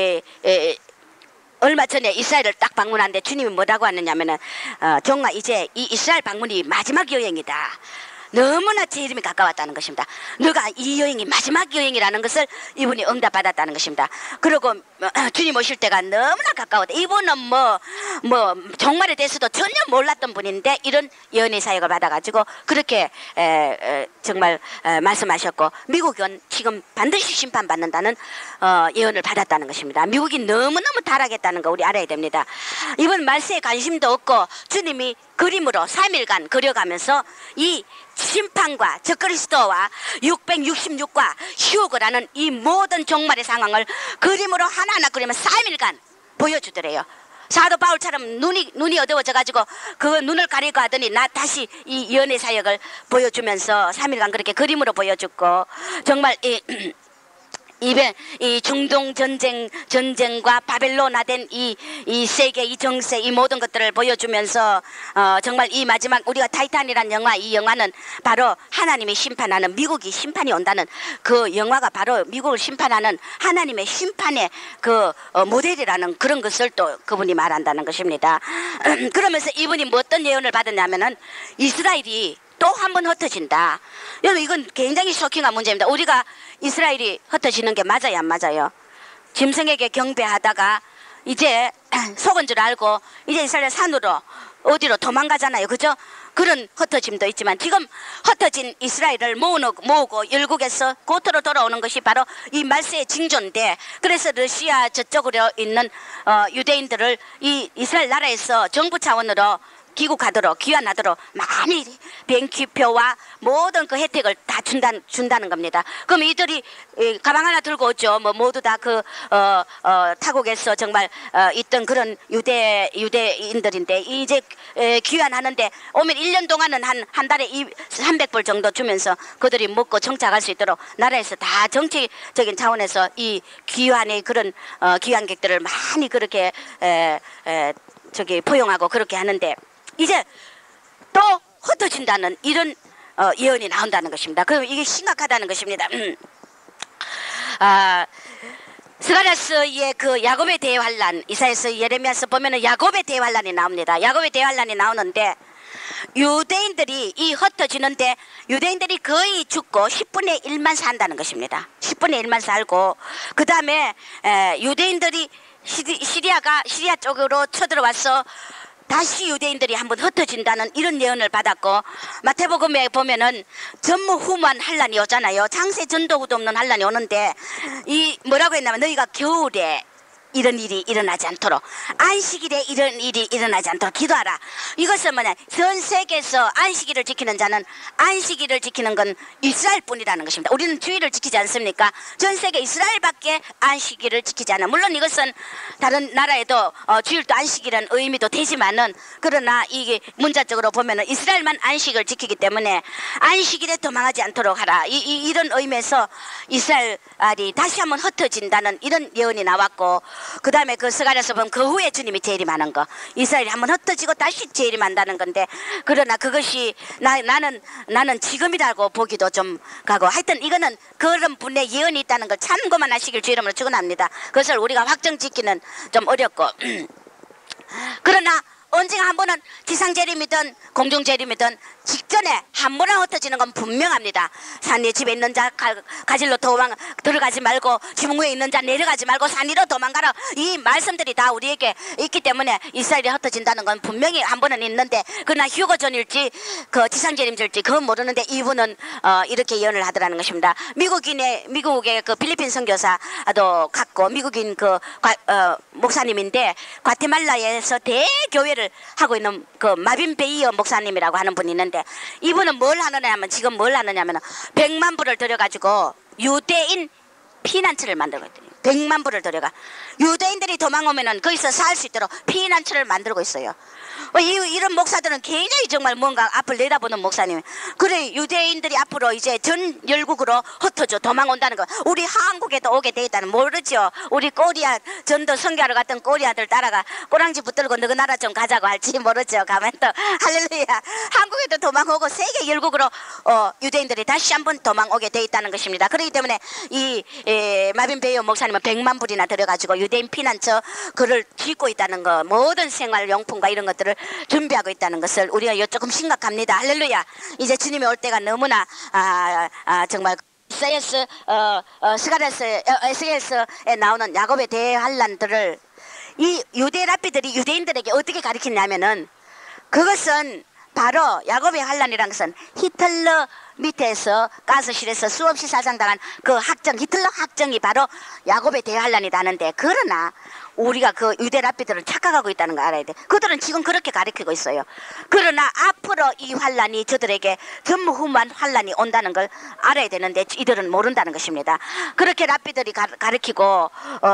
얼마 전에 이스라엘을 딱 방문하는데 주님이 뭐라고 하느냐면은 정말 이제 이 이스라엘 방문이 마지막 여행이다. 너무나 제 이름이 가까웠다는 것입니다. 너가 이 여행이 마지막 여행이라는 것을 이분이 응답받았다는 것입니다. 그리고 주님 오실 때가 너무나 가까웠다. 이분은 뭐 종말에 대해서도 전혀 몰랐던 분인데 이런 예언의 사역을 받아가지고 그렇게 정말 말씀하셨고 미국은 지금 반드시 심판받는다는 예언을 받았다는 것입니다. 미국이 너무너무 타락했다는 거 우리 알아야 됩니다. 이번 말세에 관심도 없고 주님이 그림으로 3일간 그려가면서 이 심판과 적그리스도와 666과 휴업을 하는 이 모든 종말의 상황을 그림으로 하나하나 그리면 3일간 보여주더래요. 사도 바울처럼 눈이 어두워져 가지고 그 눈을 가리고 하더니 나 다시 이 예언의 사역을 보여주면서 3일간 그렇게 그림으로 보여줬고 정말 이 중동 전쟁과 바벨론화된 이 세계 이 정세 이 모든 것들을 보여주면서 정말 이 마지막 우리가 타이탄이라는 영화 이 영화는 바로 하나님이 심판하는 미국이 심판이 온다는 그 영화가 바로 미국을 심판하는 하나님의 심판의 그 모델이라는 그런 것을 또 그분이 말한다는 것입니다. 그러면서 이분이 뭐 어떤 예언을 받았냐면은 이스라엘이 또 한 번 흩어진다. 여러분 이건 굉장히 쇼킹한 문제입니다. 우리가 이스라엘이 흩어지는 게 맞아요 안 맞아요? 짐승에게 경배하다가 이제 속은 줄 알고 이제 이스라엘 산으로 어디로 도망가잖아요. 그죠? 그런 흩어짐도 있지만 지금 흩어진 이스라엘을 모으고 열국에서 고토로 돌아오는 것이 바로 이 말세의 징조인데 그래서 러시아 저쪽으로 있는 유대인들을 이 이스라엘 나라에서 정부 차원으로 귀국하도록 귀환하도록 많이 비행기표와 모든 그 혜택을 다 준다는 겁니다. 그럼 이들이 가방 하나 들고 오죠. 뭐 모두 다 그 타국에서 정말 있던 그런 유대인들인데 이제 귀환하는데 오면 1년 동안은 한 달에 300불 정도 주면서 그들이 먹고 정착할 수 있도록 나라에서 다 정치적인 차원에서 이 귀환의 그런 귀환객들을 많이 그렇게 포용하고 그렇게 하는데 이제 또 흩어진다는 이런 예언이 나온다는 것입니다. 그럼 이게 심각하다는 것입니다. 스가랴서의 그 야곱의 대환란 이사야서 예레미야서 보면은 야곱의 대환란이 나옵니다. 야곱의 대환란이 나오는데 유대인들이 이 흩어지는데 유대인들이 거의 죽고 10분의 1만 산다는 것입니다. 10분의 1만 살고 그 다음에 유대인들이 시리아 쪽으로 쳐들어와서 다시 유대인들이 한번 흩어진다는 이런 예언을 받았고 마태복음에 보면은 전무후무한 환란이 오잖아요. 장세 전도후도 없는 환란이 오는데 이 뭐라고 했냐면 너희가 겨울에 이런 일이 일어나지 않도록 안식일에 이런 일이 일어나지 않도록 기도하라. 이것은 뭐냐 전 세계에서 안식일을 지키는 자는 안식일을 지키는 건 이스라엘뿐이라는 것입니다. 우리는 주일을 지키지 않습니까? 전 세계 이스라엘밖에 안식일을 지키지 않아. 물론 이것은 다른 나라에도 주일도 안식이라는 의미도 되지만은 그러나 이게 문자적으로 보면은 이스라엘만 안식을 지키기 때문에 안식일에 도망하지 않도록 하라. 이런 의미에서 이스라엘이 다시 한번 흩어진다는 이런 예언이 나왔고 그 다음에 그 스가랴서 보면 그 후에 주님이 재림하는 거 이스라엘이 한번 흩어지고 다시 재림한다는 건데 그러나 그것이 나는 지금이라고 보기도 좀 가고 하여튼 이거는 그런 분의 예언이 있다는 걸 참고만 하시길 주 이름으로 축원합니다. 그것을 우리가 확정짓기는 좀 어렵고 그러나 언젠가 한 번은 지상재림이든 공중재림이든 직전에 한 번은 흩어지는 건 분명합니다. 산 위에 집에 있는 자 가질로 들어가지 말고 지붕 위에 있는 자 내려가지 말고 산 위로 도망가라. 이 말씀들이 다 우리에게 있기 때문에 이스라엘이 흩어진다는 건 분명히 한 번은 있는데, 그러나 휴거 전일지 그 지상재림일지 그건 모르는데 이분은 이렇게 예언을 하더라는 것입니다. 미국의 그 필리핀 선교사도 갔고 미국인 그 목사님인데 과테말라에서 대교회를 하고 있는 그 마빈 베이어 목사님이라고 하는 분이 있는데, 이분은 뭘 하느냐면 지금 뭘 하느냐면 100만 불을 들여가지고 유대인 피난처를 만들고 있대요. 100만 불을 들여가 유대인들이 도망오면은 거기서 살 수 있도록 피난처를 만들고 있어요. 이런 목사들은 굉장히 정말 뭔가 앞을 내다보는 목사님. 그래, 유대인들이 앞으로 이제 전 열국으로 흩어져 도망온다는 거, 우리 한국에도 오게 돼 있다는 모르죠. 우리 꼬리아 전도 선교하러 갔던 꼬리아들 따라가 꼬랑지 붙들고 너그 나라 좀 가자고 할지 모르죠. 가면 또 할렐루야, 한국에도 도망오고 세계 열국으로 유대인들이 다시 한번 도망오게 돼 있다는 것입니다. 그렇기 때문에 이 마빈 베이어 목사님은 100만 불이나 들여가지고 유대인 피난처 그를 짓고 있다는 거, 모든 생활용품과 이런 것들을 준비하고 있다는 것을 우리가 조금 심각합니다. 할렐루야. 이제 주님이 올 때가 너무나 정말 에스겔서에 나오는 야곱의 대환란들을 이 유대 랍비들이 유대인들에게 어떻게 가르치냐면은, 그것은 바로 야곱의 환란이라는 것은 히틀러 밑에서 가스실에서 수없이 살상당한 그 학정, 히틀러 학정이 바로 야곱의 대환란이라는데, 그러나 우리가 그 유대 랍비들을 착각하고 있다는 거 알아야 돼. 그들은 지금 그렇게 가르치고 있어요. 그러나 앞으로 이 환란이 저들에게 전무후무한 환란이 온다는 걸 알아야 되는데 이들은 모른다는 것입니다. 그렇게 랍비들이 가르치고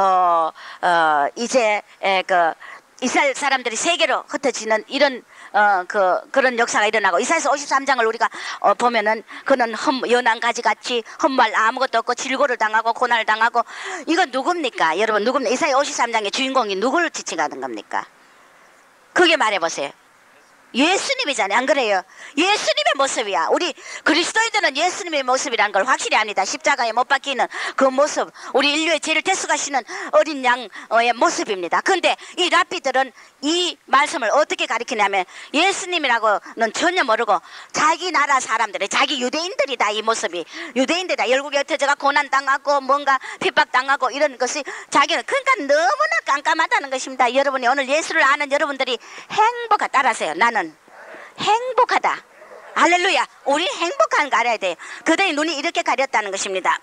이제 그 이스라엘 사람들이 세계로 흩어지는 이런 그런 역사가 일어나고, 이사야서 53장을 우리가 보면은 그는 연한 가지같이 헛말 아무것도 없고 질고를 당하고 고난을 당하고, 이건 누굽니까? 여러분, 누굽니까? 이사야 53장의 주인공이 누구를 지칭하는 겁니까? 그게 말해보세요. 예수님이잖아요. 안 그래요? 예수님의 모습이야. 우리 그리스도인들은 예수님의 모습이라는 걸 확실히 압니다. 십자가에 못 박히는 그 모습, 우리 인류의 죄를 대속하시는 어린 양의 모습입니다. 근데 이 랍비들은 이 말씀을 어떻게 가리키냐면, 예수님이라고는 전혀 모르고 자기 나라 사람들이, 자기 유대인들이다. 이 모습이 유대인들이다. 열국에 흩어져가 고난당하고 뭔가 핍박당하고 이런 것이 자기는, 그러니까 너무나 깜깜하다는 것입니다. 여러분이 오늘 예수를 아는 여러분들이 행복하, 따라하세요. 나는 행복하다. 할렐루야. 우리 행복한 거 알아야 돼요. 그들의 눈이 이렇게 가렸다는 것입니다.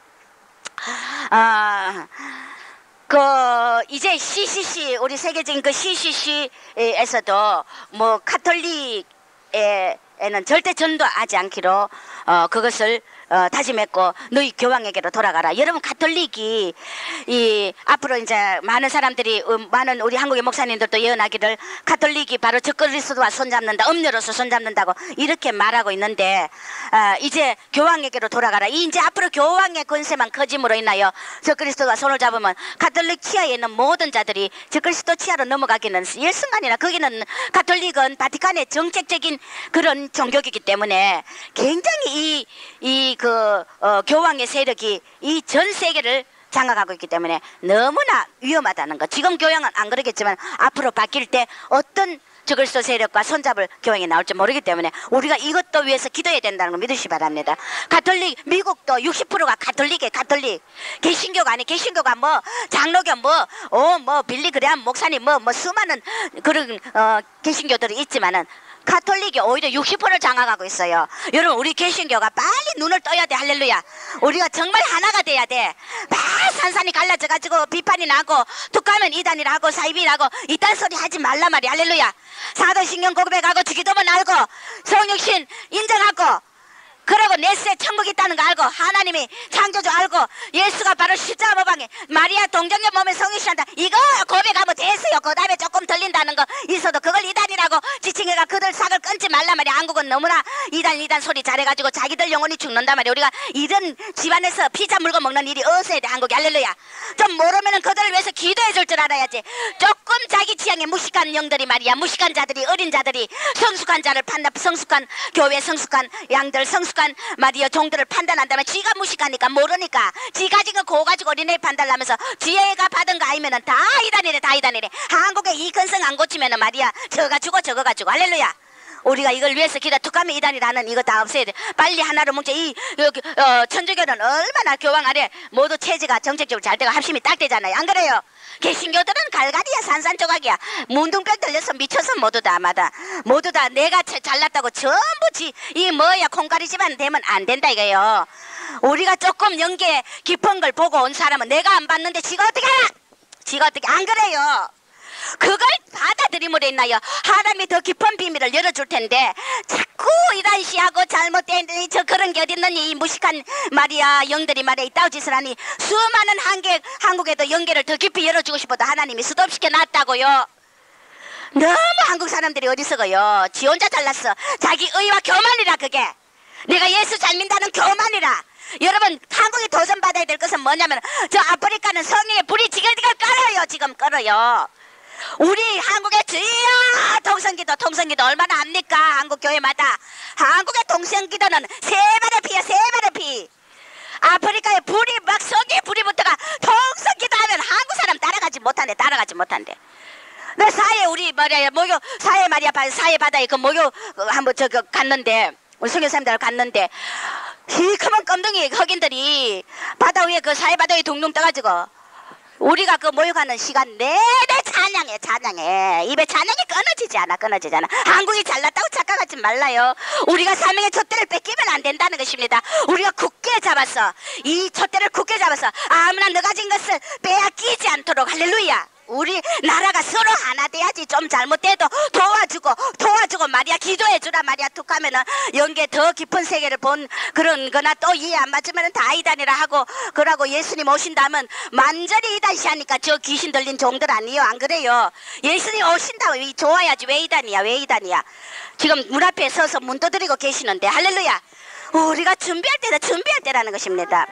이제 CCC, 우리 세계적인 그 CCC에서도 뭐 카톨릭에는 절대 전도하지 않기로 그것을 다짐했고, 너희 교황에게로 돌아가라. 여러분, 가톨릭이 앞으로 이제 많은 사람들이, 많은 우리 한국의 목사님들도 예언하기를 가톨릭이 바로 적그리스도와 손잡는다, 음료로서 손잡는다고 이렇게 말하고 있는데, 이제 교황에게로 돌아가라. 이제 앞으로 교황의 권세만 커짐으로 인하여 적그리스도와 손을 잡으면 가톨릭 치하에 있는 모든 자들이 적그리스도 치하로 넘어가기는 일순간이나, 거기는 가톨릭은 바티칸의 정책적인 그런 종교이기 때문에 굉장히 교황의 세력이 이 전 세계를 장악하고 있기 때문에 너무나 위험하다는 것. 지금 교황은 안 그러겠지만 앞으로 바뀔 때 어떤 적그리스도 세력과 손잡을 교황이 나올지 모르기 때문에 우리가 이것도 위해서 기도해야 된다는 걸 믿으시기 바랍니다. 가톨릭, 미국도 60%가 가톨릭이에요. 가톨릭. 개신교가 아니, 개신교가 뭐 장로교 뭐 빌리 그레암 목사님 뭐 수많은 그런 개신교들이 있지만은 가톨릭이 오히려 60%를 장악하고 있어요. 여러분, 우리 개신교가 빨리 눈을 떠야 돼. 할렐루야. 우리가 정말 하나가 돼야 돼. 막 산산이 갈라져가지고 비판이 나고 툭하면 이단이라 하고 사이비라고 이딴 소리 하지 말란 말이야. 할렐루야. 사도신경 고백하고 주기도문 알고 성육신 인정하고, 그러고 내세 천국 있다는 거 알고, 하나님이 창조주 알고, 예수가 바로 십자가 모방에 마리아 동정녀 몸에 성육신한다, 이거 고백하면 됐어요. 그 다음에 조금 들린다는 거 있어도 그걸 이단이라 지치라고 지칭해가 그들 삭을 끊지 말란 말이야. 한국은 너무나 이단 소리 잘해가지고 자기들 영혼이 죽는단 말이야. 우리가 이런 집안에서 피자 물고 먹는 일이 없어야 돼. 한국이. 할렐루야. 좀 모르면은 그들을 위해서 기도해 줄 줄 알아야지. 조금 자기 취향에 무식한 영들이 말이야, 무식한 자들이, 어린 자들이 성숙한 자를 성숙한 교회, 성숙한 양들, 성숙한 말이야 종들을 판단한다면 지가 무식하니까 모르니까 지 가진 거 그거 가지고 어린애 판단하면서 지혜가 받은 거 아니면은 다 이단이래. 다 이단이래. 한국에 이 근성 안 고치면은 말이야 저가 죽어 저거 가지고. 할렐루야. 우리가 이걸 위해서 기도 툭하면 이단이라는 이거 다 없애야 돼. 빨리 하나로 뭉쳐. 천주교는 얼마나 교황 아래 모두 체제가 정책적으로 잘 되고 합심이 딱 되잖아요. 안 그래요? 개신교들은 갈갈이야. 산산조각이야. 문둥병 들려서 미쳐서 모두 다 내가 잘났다고 전부 이 뭐야 콩가리 집안 되면 안 된다 이거예요. 우리가 조금 연계 깊은 걸 보고 온 사람은 내가 안 봤는데 지가 어떻게 알아? 지가 어떻게 안 그래요? 그걸 받아들임으로 인하여 하나님이 더 깊은 비밀을 열어줄 텐데 자꾸 이단시하고 잘못된 저 그런 게 어딨느니 이 무식한 말이야 영들이 말이야 이따위 짓을 하니 수많은 한국에도 연계를 더 깊이 열어주고 싶어도 하나님이 스톱시켜 놨다고요. 너무 한국 사람들이 어리석어요. 지 혼자 잘났어. 자기 의와 교만이라. 그게 내가 예수 잘 믿는다는 교만이라. 여러분 한국이 도전받아야 될 것은 뭐냐면 저 아프리카는 성령의 불이 지글지글 끓어요. 지금 끓어요. 우리 한국의 주여 통성기도 얼마나 합니까? 한국 교회마다 한국의 통성기도는 세 발의 피야. 세 발의 피. 아프리카의 불이 막 성의 불이 붙어가 통성기도 하면 한국 사람 따라가지 못한대. 내 사회 우리 뭐야 목욕 사회 말이야 사회 바다에 그 목욕 한번 저거 갔는데 우리 선교사님들 갔는데 시커먼 껌둥이 흑인들이 바다 위에 그 사회 바다 위에 둥둥 떠가지고 우리가 그 모욕하는 시간 내내 찬양해. 입에 찬양이 끊어지지 않아. 한국이 잘났다고 착각하지 말라요. 우리가 사명의 촛대를 뺏기면 안 된다는 것입니다. 우리가 굳게 잡았어. 이 촛대를 굳게 잡아서 아무나 너 가진 것을 빼앗기지 않도록. 할렐루야. 우리 나라가 서로 하나 돼야지. 좀 잘못돼도 도와주고 말이야 기도해주라 말이야. 툭하면은 연계 더 깊은 세계를 본 그런 거나 또 이해 안 맞으면 다 이단이라 하고 그러고 예수님 오신다면 완전히 이단시하니까 저 귀신 들린 종들 아니에요. 안 그래요? 예수님 오신다면 좋아야지. 왜 이단이야. 지금 문 앞에 서서 문 두드리고 계시는데. 할렐루야. 우리가 준비할 때라는 것입니다.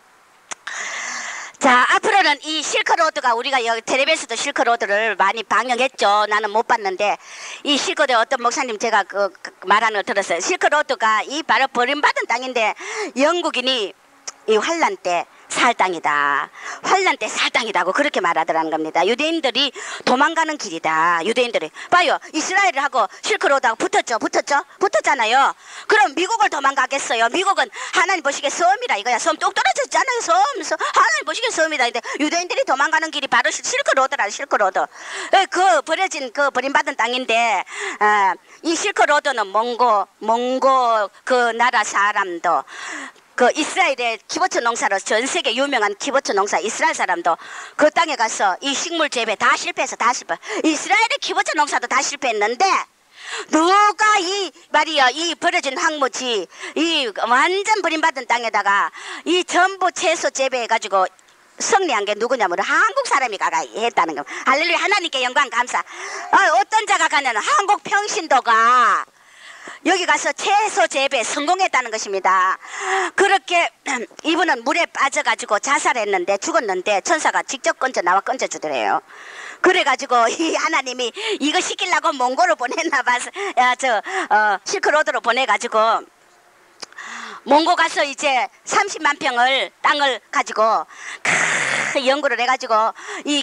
자, 앞으로는 이 실크로드가 우리가 여기 텔레비에서도 실크로드를 많이 방영했죠. 나는 못 봤는데 이 실크로드 어떤 목사님 제가 그 말하는 걸 들었어요. 실크로드가 이 바로 버림받은 땅인데 영국인이 이 환란 때 살 땅이다. 환란 때 살 땅이다고 그렇게 말하더라는 겁니다. 유대인들이 도망가는 길이다. 유대인들이 봐요. 이스라엘하고 실크로드하고 붙었잖아요. 그럼 미국을 도망가겠어요? 미국은 하나님 보시기에 섬이라 이거야. 섬 뚝 떨어졌잖아요. 섬 하나님 보시기에 섬이다. 근데 유대인들이 도망가는 길이 바로 실크로드라. 실크로드. 그 버려진 그 버림받은 땅인데 이 실크로드는 몽고 그 나라 사람도 그 이스라엘의 키보츠 농사로 전 세계 유명한 키보츠 농사 이스라엘 사람도 그 땅에 가서 이 식물 재배 다 실패했어. 이스라엘의 키보츠 농사도 다 실패했는데 누가 이 말이야 이 버려진 황무지 이 완전 버림받은 땅에다가 이 전부 채소 재배해가지고 승리한 게 누구냐면 한국 사람이 가가 했다는 거. 할렐루야. 하나님께 영광 감사. 어떤 자가 가냐면 한국 평신도가 여기 가서 채소 재배 성공했다는 것입니다. 그렇게 이분은 물에 빠져가지고 자살했는데 죽었는데 천사가 직접 건져주더래요. 그래가지고 이 하나님이 이거 시키려고 몽고로 보냈나봐. 실크로드로 보내가지고 몽고 가서 이제 30만 평을 땅을 가지고 연구를 해가지고 이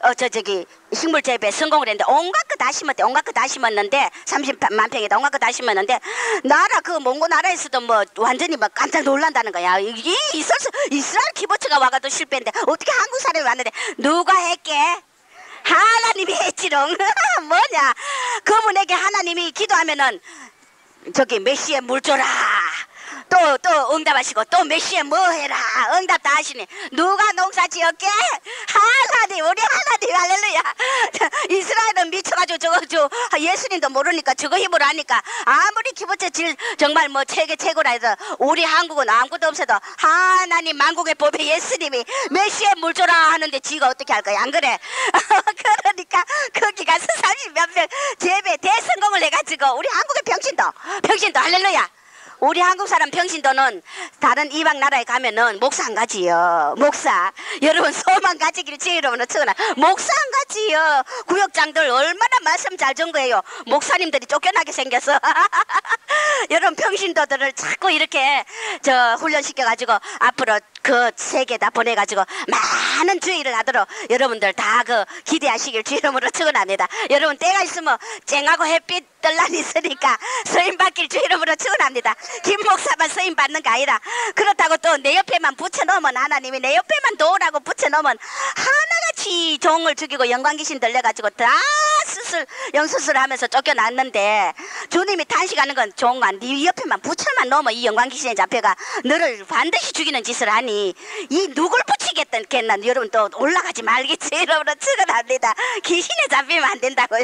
식물 재배 성공을 했는데 온갖 거 다 심었는데 30만 평에다 온갖 거 다 심었는데 나라 그 몽고 나라에서도 뭐 완전히 막 깜짝 놀란다는 거야. 이게 이스라엘 키보츠가 와가도 실패인데 어떻게 한국 사람이 왔는데 누가 했게? 하나님이 했지롱. 뭐냐? 그분에게 하나님이 기도하면은 메시에 물 줘라. 또 응답하시고 또 메시에 뭐 해라 응답 다 하시니 누가 농사 지었게? 하나님 우리 하나님. 할렐루야. 이스라엘은 미쳐가지고 저거 예수님도 모르니까 저거 힘으로 하니까 아무리 기부처 정말 뭐 세계 최고라 해서 우리 한국은 아무것도 없어도 하나님 만국의 법에 예수님이 메시에 물 줘라 하는데 지가 어떻게 할 거야? 안 그래? 그러니까 거기 가서 30몇 평 재배 대성공 결정을 해가지고 우리 한국의 평신도 할렐루야. 우리 한국 사람 평신도는 다른 이방 나라에 가면은 목사 안 가지요. 목사. 여러분 소만 가지기를 제 이름으로 청하나. 목사 안 가지요. 구역장들 얼마나 말씀 잘 전 거예요. 목사님들이 쫓겨나게 생겨서. 여러분 평신도들을 자꾸 이렇게 훈련시켜가지고 앞으로 그 세계 다 보내가지고 많은 주의를 하도록 여러분들 다 기대하시길 주 이름으로 축원합니다. 여러분 때가 있으면 쨍하고 햇빛 뜰란 있으니까 서임 받길 주 이름으로 축원합니다. 김 목사만 서임 받는 거 아니라 그렇다고 또 내 옆에만 붙여놓으면 하나님이 내 옆에만 도우라고 붙여놓으면 하나같이 종을 죽이고 영광귀신 들려가지고 다 영수술 하면서 쫓겨났는데 주님이 단식하는 건 종만 네 옆에만 붙여만 놓으면 이 영광귀신에 잡혀가 너를 반드시 죽이는 짓을 하니 이 누굴 붙이겠겠나. 여러분 또 올라가지 말겠지. 여러분 축원합니다. 귀신에 잡히면 안 된다고요.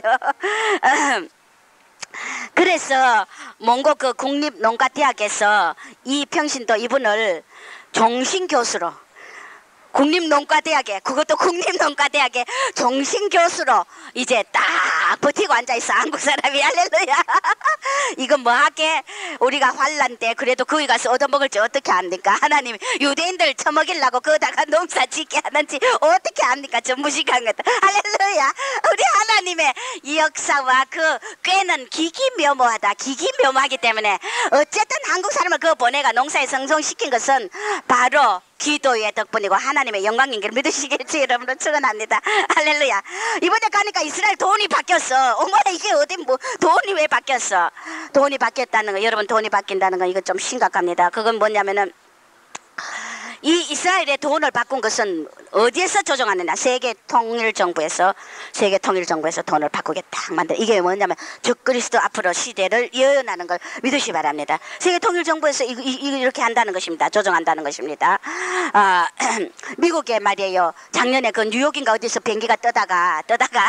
그래서 몽고 그 국립농가대학에서 이 평신도 이분을 종신교수로 국립농가대학에 그것도 국립농가대학에 종신교수로 이제 딱 버티고 앉아있어. 한국 사람이. 할렐루야. 이건 뭐 하게 우리가 환란 때 그래도 거기 가서 얻어먹을지 어떻게 합니까? 하나님이 유대인들 처먹이려고 거기다가 농사 짓게 하는지 어떻게 합니까? 저 무식한 것들. 할렐루야. 우리 하나님의 이 역사와 그 꾀는 기기묘모하다. 기기묘모하기 때문에 어쨌든 한국 사람을 그 보내가 농사에 성공시킨 것은 바로 기도의 덕분이고 하나님의 영광인 걸 믿으시겠지. 여러분들 축원합니다. 할렐루야. 이번에 가니까 이스라엘 돈이 바뀌었어. 어머 이게 어디 뭐 돈이 왜 바뀌었어. 돈이 바뀌었다는 거. 여러분 돈이 바뀐다는 거 이거 좀 심각합니다. 그건 뭐냐면은 이 이스라엘의 돈을 바꾼 것은 어디에서 조정하느냐. 세계통일정부에서 돈을 바꾸겠다 만들. 이게 뭐냐면 적그리스도 앞으로 시대를 예언하는 걸 믿으시 바랍니다. 세계통일정부에서 이렇게 한다는 것입니다. 조정한다는 것입니다. 미국에 말이에요. 작년에 그 뉴욕인가 어디서 비행기가 떠다가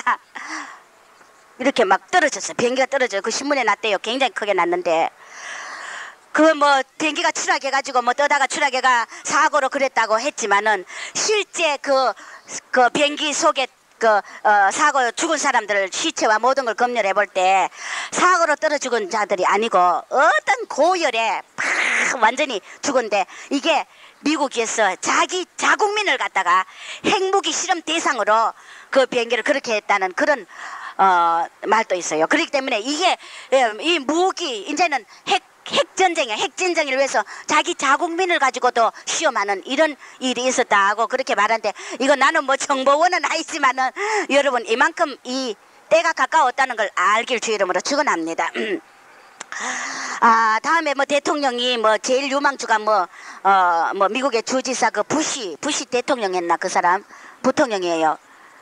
이렇게 막 떨어졌어. 비행기가 떨어져. 그 신문에 났대요. 굉장히 크게 났는데 그 뭐 비행기가 추락해가지고 뭐 떠다가 추락해가 사고로 그랬다고 했지만은 실제 그 비행기 속에 사고 죽은 사람들 시체와 모든 걸 검열해 볼 때 사고로 떨어 죽은 자들이 아니고 어떤 고열에 완전히 죽은데 이게 미국에서 자기 자국민을 갖다가 핵무기 실험 대상으로 그 비행기를 그렇게 했다는 그런 말도 있어요. 그렇기 때문에 이게 이 무기 이제는 핵전쟁을 위해서 자기 자국민을 가지고도 시험하는 이런 일이 있었다 하고 그렇게 말하는데 이거 나는 뭐 정보원은 아니지만은 여러분 이만큼 이 때가 가까웠다는 걸 알길 주 이름으로 축원합니다. 다음에 뭐 대통령이 뭐 제일 유망주가 뭐 미국의 주지사 그 부시 대통령 했나. 그 사람 부통령이에요.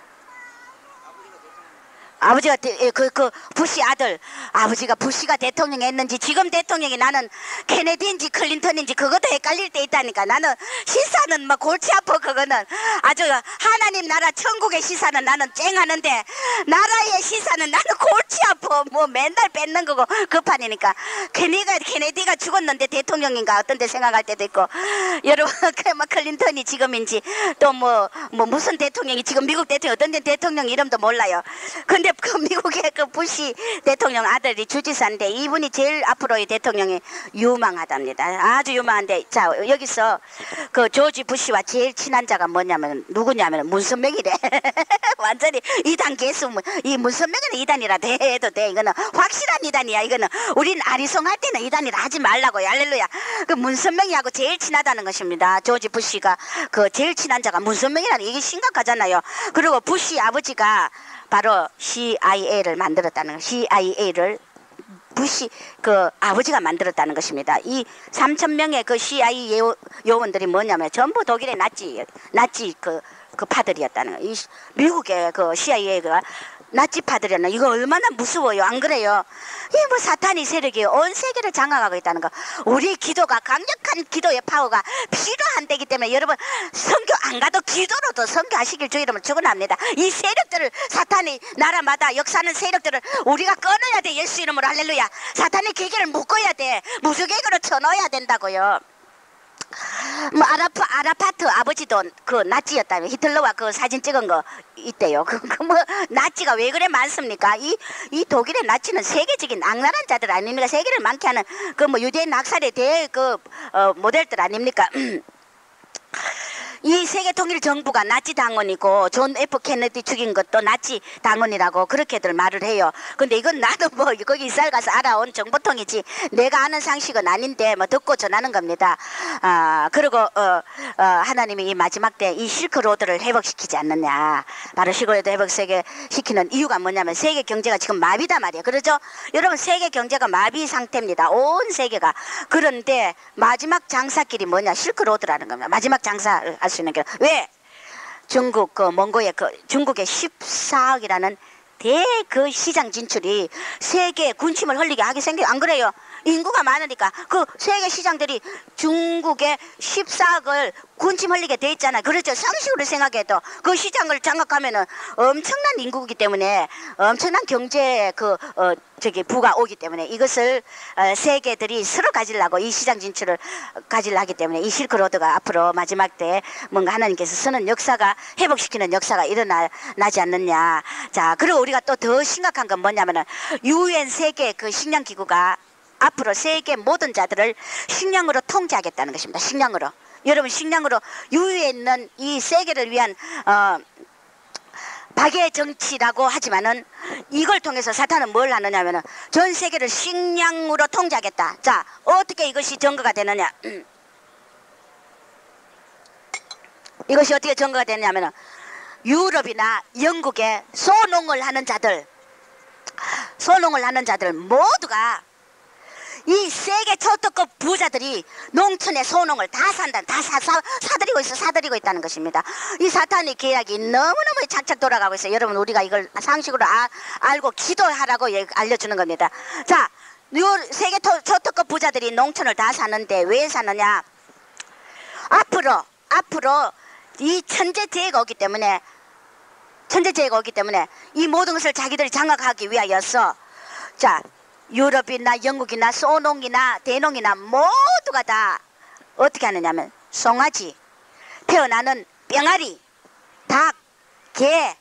아버지가 그 부시 아들 아버지가 부시가 대통령 했는지 지금 대통령이 나는 케네디인지 클린턴인지 그것도 헷갈릴 때 있다니까. 나는 시사는 뭐 골치 아파. 그거는 아주 하나님 나라 천국의 시사는 나는 쨍하는데 나라의 시사는 나는 골치 아파. 뭐 맨날 뺏는 거고 급하니까. 케네디가 죽었는데 대통령인가 어떤 데 생각할 때도 있고. 여러분 뭐 클린턴이 지금인지 또 뭐 무슨 대통령이 지금 미국 대통령 어떤 데 대통령 이름도 몰라요. 근데 그 미국의 그 부시 대통령 아들이 주지사인데 이분이 제일 앞으로의 대통령이 유망하답니다. 아주 유망한데 자 여기서 그 조지 부시와 제일 친한 자가 누구냐면 문선명이래. 완전히 이단 개수. 이 문선명은 이단이라 해도 돼. 이거는 확실한 이단이야. 이거는 우린 아리송할 때는 이단이라 하지 말라고요. 할렐루야. 그 문선명이하고 제일 친하다는 것입니다. 조지 부시가 그 제일 친한 자가 문선명이라는 이게 심각하잖아요. 그리고 부시 아버지가 바로 CIA를 만들었다는 거. CIA를 부시 그 아버지가 만들었다는 것입니다. 이 3,000명의 그 CIA 요원들이 뭐냐면 전부 독일의 나치 그 파들이었다는 거. 이 미국의 그 CIA가 나치파들이었나. 이거 얼마나 무서워요. 안 그래요? 이 뭐 사탄이 세력이 온 세계를 장악하고 있다는 거. 우리 기도가 강력한 기도의 파워가 필요한 때이기 때문에 여러분 선교 안 가도 기도로도 선교하시길 주 이름으로 축원합니다. 이 세력들을 사탄이 나라마다 역사하는 세력들을 우리가 끊어야 돼. 예수 이름으로. 할렐루야. 사탄의 계기를 묶어야 돼. 무주객으로 쳐넣어야 된다고요. 뭐 아라파트 아버지도 그 나치였다며. 히틀러와 그 사진 찍은 거 있대요. 뭐 나치가 왜 그래 많습니까? 이 독일의 나치는 세계적인 악랄한 자들 아닙니까? 세계를 많게 하는 그 뭐 유대인 학살의 대 모델들 아닙니까? 이 세계 통일 정부가 나치 당원이고 존 F 케네디 죽인 것도 나치 당원이라고 그렇게들 말을 해요. 근데 이건 나도 뭐 거기 이스라엘 가서 알아온 정보통이지 내가 아는 상식은 아닌데 뭐 듣고 전하는 겁니다. 그리고 하나님이 이 마지막 때 이 실크로드를 회복시키지 않느냐. 바로 실크로드 회복시키는 이유가 뭐냐면 세계 경제가 지금 마비다 말이에요. 그렇죠? 여러분 세계 경제가 마비 상태입니다. 온 세계가. 그런데 마지막 장사길이 뭐냐? 실크로드라는 겁니다. 마지막 장사를 할 수 있는 길. 왜? 중국 몽고의 중국의 14억이라는 그 시장 진출이 세계 군침을 흘리게 하게 생겨. 안 그래요? 인구가 많으니까 그 세계 시장들이 중국의 14억을 군침 흘리게 돼 있잖아요. 그렇죠. 상식으로 생각해도 그 시장을 장악하면은 엄청난 인구이기 때문에 엄청난 경제 부가 오기 때문에 이것을 세계들이 서로 가지려고 이 시장 진출을 가지려 하기 때문에 이 실크로드가 앞으로 마지막 때 뭔가 하나님께서 쓰는 역사가 회복시키는 역사가 일어나지 않느냐. 자, 그리고 우리가 또 더 심각한 건 뭐냐면은 UN 세계 그 식량기구가 앞으로 세계 모든 자들을 식량으로 통제하겠다는 것입니다. 식량으로. 여러분 식량으로 유엔은 이 세계를 위한 박의 정치라고 하지만은 이걸 통해서 사탄은 뭘 하느냐면은 전 세계를 식량으로 통제하겠다. 자, 어떻게 이것이 증거가 되느냐? 이것이 어떻게 증거가 되느냐면은 유럽이나 영국에 소농을 하는 자들 모두가 이 세계 초특급 부자들이 농촌의 소농을 다 산다. 다 사들이고 있다는 것입니다. 이 사탄의 계략이 너무너무 착착 돌아가고 있어요. 여러분 우리가 이걸 상식으로 알고 기도하라고 알려주는 겁니다. 자, 세계 초특급 부자들이 농촌을 다 사는데 왜 사느냐? 앞으로 이 천재지혜가 오기 때문에 이 모든 것을 자기들이 장악하기 위하여서 자, 유럽이나 영국이나 소농이나 대농이나 모두가 다 어떻게 하느냐면 송아지, 태어나는 병아리, 닭, 개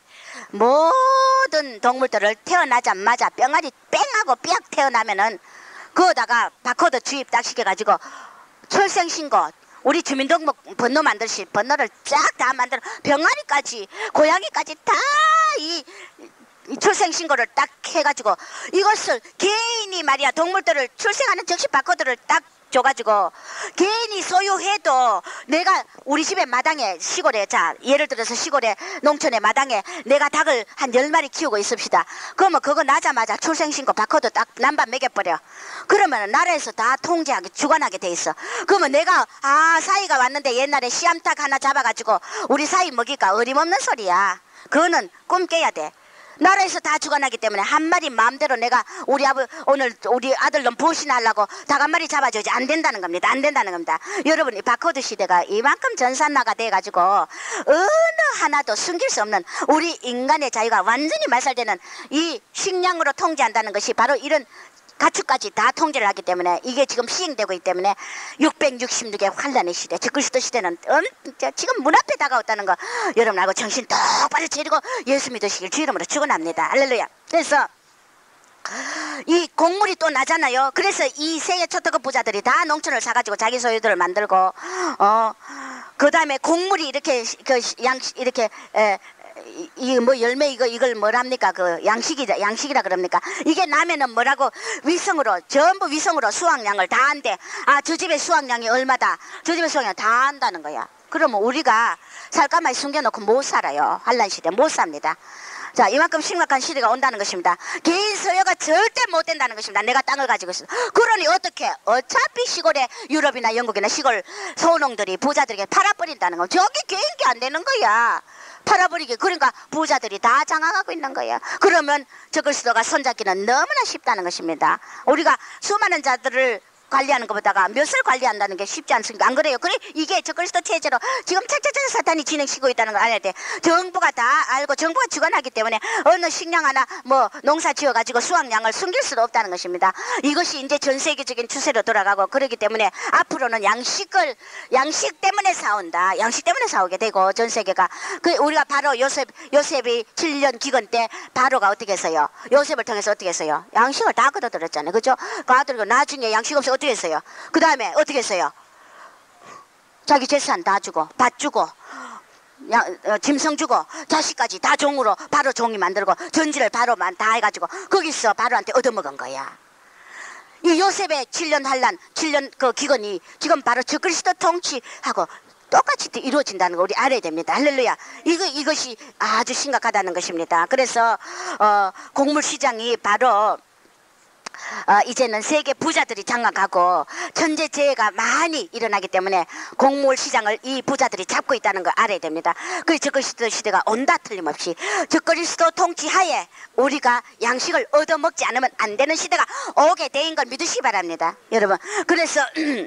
모든 동물들을 태어나자마자 병아리 뺑하고 삐약 태어나면은 그거다가 바코드 주입 딱 시켜가지고 출생신고 우리 주민등록 번호 만들시 번호를 쫙 다 만들어 병아리까지 고양이까지 다 이 출생신고를 딱 해가지고 이것을 개인이 말이야 동물들을 출생하는 즉시 바코드를 딱 줘가지고 개인이 소유해도 내가 우리 집의 마당에 시골에 자 예를 들어서 시골에 농촌의 마당에 내가 닭을 한 10마리 키우고 있읍시다. 그러면 그거 나자마자 출생신고 바코드 딱 남반 매겨버려. 그러면 나라에서 다 통제하게 주관하게 돼 있어. 그러면 내가 사이가 왔는데 옛날에 씨암탉 하나 잡아가지고 우리 사이 먹이가 어림없는 소리야. 그거는 꿈 깨야 돼. 나라에서 다 주관하기 때문에 한 마리 마음대로 내가 오늘 우리 아들놈 보신하려고 닭 한 마리 잡아줘야지 안 된다는 겁니다. 안 된다는 겁니다. 여러분 이 바코드 시대가 이만큼 전산화가 돼가지고 어느 하나도 숨길 수 없는 우리 인간의 자유가 완전히 말살되는 이 식량으로 통제한다는 것이 바로 이런 가축까지 다 통제를 하기 때문에 이게 지금 시행되고 있기 때문에 666의 환란의 시대 적그리스도 시대는 지금 문 앞에 다가왔다는 거 여러분 알고 정신 똑바로 차리고 예수 믿으시길 주 이름으로 축원합니다. 할렐루야. 그래서 이 곡물이 또 나잖아요. 그래서 이 세계 초특급 부자들이 다 농촌을 사가지고 자기 소유들을 만들고 그 다음에 곡물이 이렇게 이렇게 이 뭐 열매 이걸 뭐랍니까? 그 양식이라 그럽니까? 이게 나면은 뭐라고 전부 위성으로 수확량을 다 한대. 저 집의 수확량이 얼마다. 저 집의 수확량 다 한다는 거야. 그러면 우리가 살까마에 숨겨놓고 못 살아요. 환란 시대 못 삽니다. 자, 이만큼 심각한 시대가 온다는 것입니다. 개인 소유가 절대 못 된다는 것입니다. 내가 땅을 가지고 있어. 그러니 어떻게? 어차피 시골에 유럽이나 영국이나 시골 소농들이 부자들에게 팔아버린다는 거. 저게 계획이 안 되는 거야. 팔아버리기. 그러니까 부자들이 다 장악하고 있는 거예요. 그러면 적그리스도가 손잡기는 너무나 쉽다는 것입니다. 우리가 수많은 자들을 관리하는 것보다가 몇을 관리한다는 게 쉽지 않습니까? 안 그래요? 그래 이게 적그리스도 체제로 지금 착착착 사탄이 진행시키고 있다는 걸 알아야 돼. 정부가 다 알고 정부가 주관하기 때문에 어느 식량 하나 뭐 농사 지어가지고 수확량을 숨길 수도 없다는 것입니다. 이것이 이제 전 세계적인 추세로 돌아가고 그렇기 때문에 앞으로는 양식 때문에 싸운다. 양식 때문에 싸우게 되고 전 세계가 우리가 바로 요셉이 7년 기근 때 바로가 어떻게 했어요? 요셉을 통해서 어떻게 했어요? 양식을 다 걷어들였잖아요. 그죠? 그 아들이 나중에 양식 없이 어떻게 했어요? 그 다음에 어떻게 했어요? 자기 재산 다 주고 밭 주고 짐승 주고 자식까지 다 종으로 바로 종이 만들고 전지를 바로만 다 해가지고 거기서 바로한테 얻어먹은 거야. 이 요셉의 7년 환란 7년 그 기근이 지금 바로 적그리스도 통치하고 똑같이 이루어진다는 거 우리 알아야 됩니다. 할렐루야. 이것이 아주 심각하다는 것입니다. 그래서 곡물 시장이 바로 이제는 세계 부자들이 장악하고 천재재해가 많이 일어나기 때문에 곡물 시장을 이 부자들이 잡고 있다는 걸 알아야 됩니다. 그 적그리스도 시대가 온다 틀림없이 적그리스도 통치하에 우리가 양식을 얻어먹지 않으면 안 되는 시대가 오게 된 걸 믿으시기 바랍니다. 여러분 그래서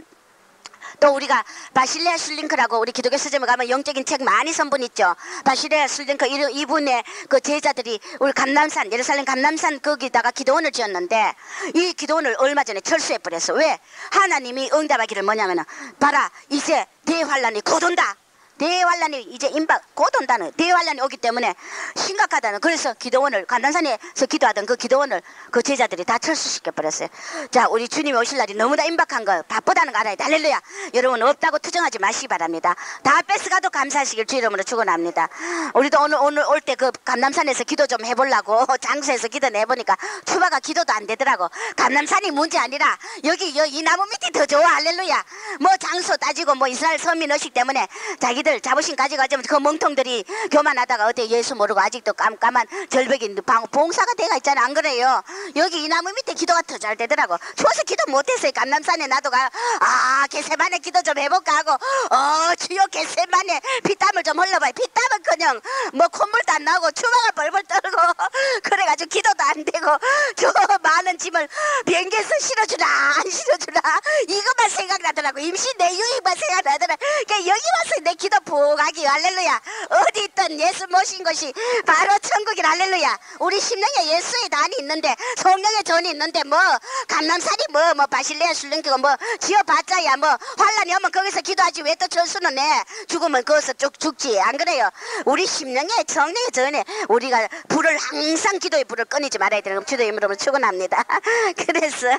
또 우리가 바실레아 술링크라고 우리 기독교 서점에 가면 영적인 책 많이 선분 있죠. 바실레아 술링크 이분의 그 제자들이 우리 감람산 예루살렘 감람산 거기다가 기도원을 지었는데 이 기도원을 얼마 전에 철수해 버렸어. 왜? 하나님이 응답하기를 뭐냐면은 봐라 이제 대환란이 곧 온다. 대환란이 이제 곧 온다는 대환란이 오기 때문에 심각하다는 그래서 기도원을 감람산에서 기도하던 그 기도원을 그 제자들이 다 철수시켜 버렸어요. 자 우리 주님이 오실 날이 너무나 임박한 거 바쁘다는 거 알아야 돼. 할렐루야. 여러분 없다고 투정하지 마시기 바랍니다. 다 뺏어가도 감사하시길 주 이름으로 축원합니다. 우리도 오늘 올 때 그 감람산에서 기도 좀 해보려고 장소에서 기도 내보니까 추바가 기도도 안 되더라고. 감람산이 문제 아니라 여기 이 나무 밑이 더 좋아. 할렐루야. 뭐 장소 따지고 뭐 이스라엘 서민 의식 때문에 자기들 자부심 가지고 그 멍텅들이 교만하다가 어때 예수 모르고 아직도 깜깜한 절벽이 봉사가 돼가 있잖아. 안 그래요? 여기 이 나무 밑에 기도가 더 잘 되더라고. 추워서 기도 못했어요. 감람산에 나도가 겟세마네 기도 좀 해볼까 하고 주여 겟세마네 피땀을 좀 흘러봐요. 피땀은 그냥 뭐 콧물도 안 나오고 추마가 벌벌 떨고 그래가지고 기도도 안 되고 저 많은 짐을 비행기에서 실어주라 안 실어주라 이것만 생각나더라고. 임시 내 유익만 생각나더라. 그러니까 여기 와서 내 기도 부각이 할렐루야. 어디 있던 예수 모신 것이 바로 천국이라. 할렐루야. 우리 심령에 예수의 단이 있는데 성령의 전이 있는데 뭐 감람산이 뭐 바실레아 술렁기고 뭐 지어봤자야 뭐 환란이 오면 거기서 기도하지 왜 또 철수는 내 죽으면 거기서 쭉 죽지. 안 그래요? 우리 심령의 성령의 전에 우리가 불을 항상 기도의 불을 꺼내지 말아야 되는 주도의 이름으로 축원합니다. 그래서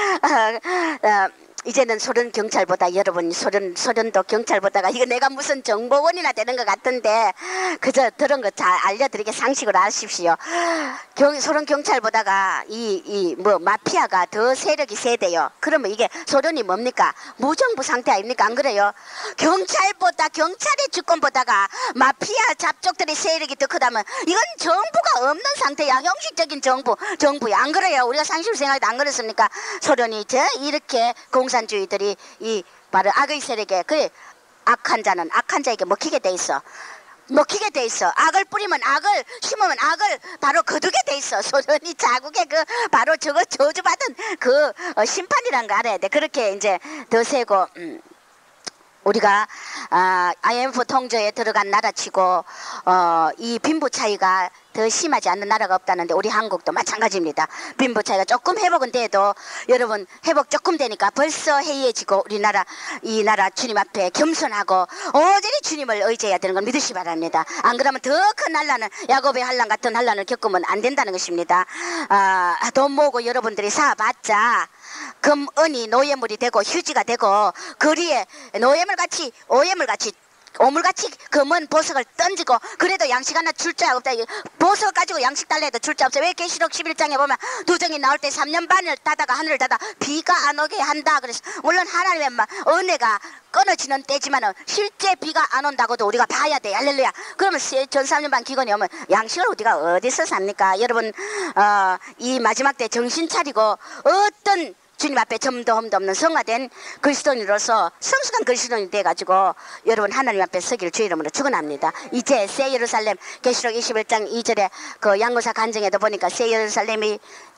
이제는 소련 경찰보다 여러분 소련도 경찰보다가 이거 내가 무슨 정보원이나 되는 것 같은데 그저 들은 거 잘 알려드리게 상식으로 아십시오. 소련 경찰보다가 뭐 마피아가 더 세력이 세대요. 그러면 이게 소련이 뭡니까? 무정부 상태 아닙니까? 안 그래요? 경찰의 주권보다가 마피아 잡족들의 세력이 더 크다면 이건 정부가 없는 상태야. 형식적인 정부야. 안 그래요? 우리가 상식으로 생각해도 안 그렇습니까? 소련이 이렇게 공산주의들이 이 바로 악의 세력에 그 악한 자에게 먹히게 돼 있어. 악을 뿌리면 악을 심으면 악을 바로 거두게 돼 있어. 소련이 자국의 그 바로 저거 저주받은 그 심판이란 거 알아야 돼. 그렇게 이제 더 세고 우리가 IMF 통제에 들어간 나라치고 이 빈부 차이가 더 심하지 않는 나라가 없다는데 우리 한국도 마찬가지입니다. 빈부 차이가 조금 회복은 돼도 여러분 회복 조금 되니까 벌써 해이해지고 이 나라 주님 앞에 겸손하고 오직 주님을 의지해야 되는 걸 믿으시 바랍니다. 안 그러면 더 큰 환란은 야곱의 환란 같은 환란을 겪으면 안 된다는 것입니다. 돈 모으고 여러분들이 사봤자 금, 은이 노예물이 되고 휴지가 되고 거리에 오물같이 금은 보석을 던지고 그래도 양식 하나 줄 자 없다. 보석 가지고 양식 달라 해도 줄 자 없어. 왜 계시록 11장에 보면 두정이 나올 때 3년 반을 닫아가 하늘을 닫아 비가 안 오게 한다 그래서 물론 하나님의 은혜가 끊어지는 때지만 실제 비가 안 온다고도 우리가 봐야 돼. 할렐루야. 그러면 전 3년 반 기간이 오면 양식을 우리가 어디서 삽니까? 여러분 이 마지막 때 정신 차리고 어떤 주님 앞에 점도 험도 없는 성화된 그리스도인으로서 성숙한 그리스도인이 돼가지고 여러분 하나님 앞에 서기를 주의 이름으로 축원합니다. 이제 새 예루살렘 계시록 21장 2절에 그 양고사 간증에도 보니까 새 예루살렘이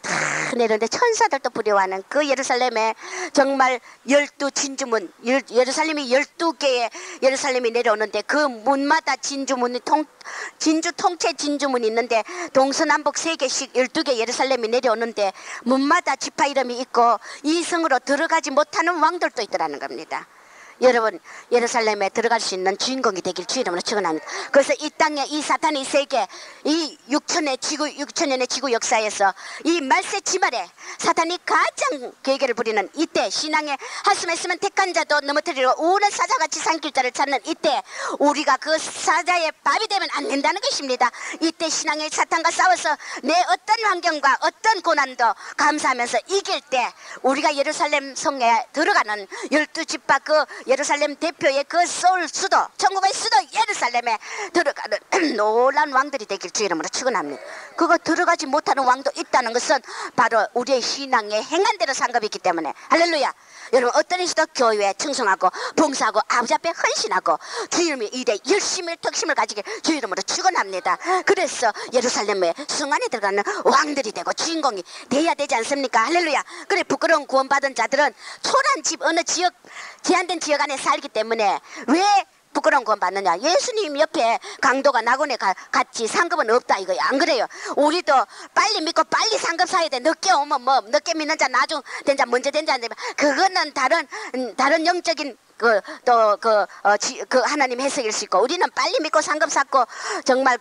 다 내려오는데 천사들도 부려워하는 그 예루살렘에 정말 12진주문, 예루살렘이 12개의 예루살렘이 내려오는데 그 문마다 진주 통째 진주문이 있는데 동서남북 3개씩 12개 예루살렘이 내려오는데 문마다 지파 이름이 있고 이 성으로 들어가지 못하는 왕들도 있더라는 겁니다. 여러분, 예루살렘에 들어갈 수 있는 주인공이 되길 주 이름으로 축원합니다. 그래서 이 땅에 이 사탄이 세계, 이 6천년의 지구 역사에서 이 말세 지말에 사탄이 가장 괴계를 부리는 이때, 신앙의 한숨에 쓰면 택한 자도 넘어뜨리고 우는 사자같이 삼킬 자를 찾는 이때, 우리가 그 사자의 밥이 되면 안 된다는 것입니다. 이때 신앙의 사탄과 싸워서 내 어떤 환경과 어떤 고난도 감사하면서 이길 때, 우리가 예루살렘 성에 들어가는 12지파 그 예루살렘 대표의 그 서울 수도, 천국의 수도 예루살렘에 들어가는 놀라운 왕들이 되길 주 이름으로 축원합니다. 그거 들어가지 못하는 왕도 있다는 것은 바로 우리의 신앙의 행한대로 상급이 있기 때문에. 할렐루야. 여러분, 어떤 이시도 교회에 충성하고 봉사하고 아버지 앞에 헌신하고 주 이름의 일에 열심을 턱심을 가지길 주 이름으로 축원합니다. 그래서 예루살렘에 성 안에 들어가는 왕들이 되고 주인공이 돼야 되지 않습니까? 할렐루야. 그래, 부끄러운 구원받은 자들은 초라한 집, 어느 지역, 제한된 지역 안에 살기 때문에 왜 부끄러운 건 받느냐? 예수님 옆에 강도가 낙원에 갔지 상급은 없다 이거야. 안 그래요? 우리도 빨리 믿고 빨리 상급 사야 돼. 늦게 오면 뭐 늦게 믿는 자, 나중 된 자, 먼저 된 자, 그거는 다른 영적인 그 하나님 해석일 수 있고, 우리는 빨리 믿고 상급 쌓고 정말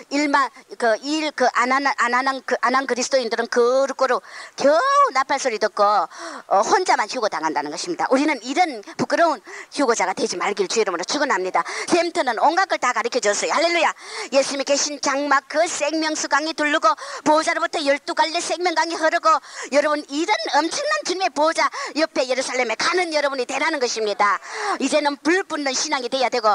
안 한 그리스도인들은 거룩거룩 겨우 나팔 소리 듣고 혼자만 휴고 당한다는 것입니다. 우리는 이런 부끄러운 휴고자가 되지 말길 주 이름으로 축원합니다. 샘터는 온갖 걸 다 가르쳐 줬어요. 할렐루야. 예수님이 계신 장막 그 생명수 강이 두르고 보호자로부터 12갈래 생명강이 흐르고, 여러분 이런 엄청난 주님의 보호자 옆에 예루살렘에 가는 여러분이 되라는 것입니다. 이제는 불붙는 신앙이 돼야 되고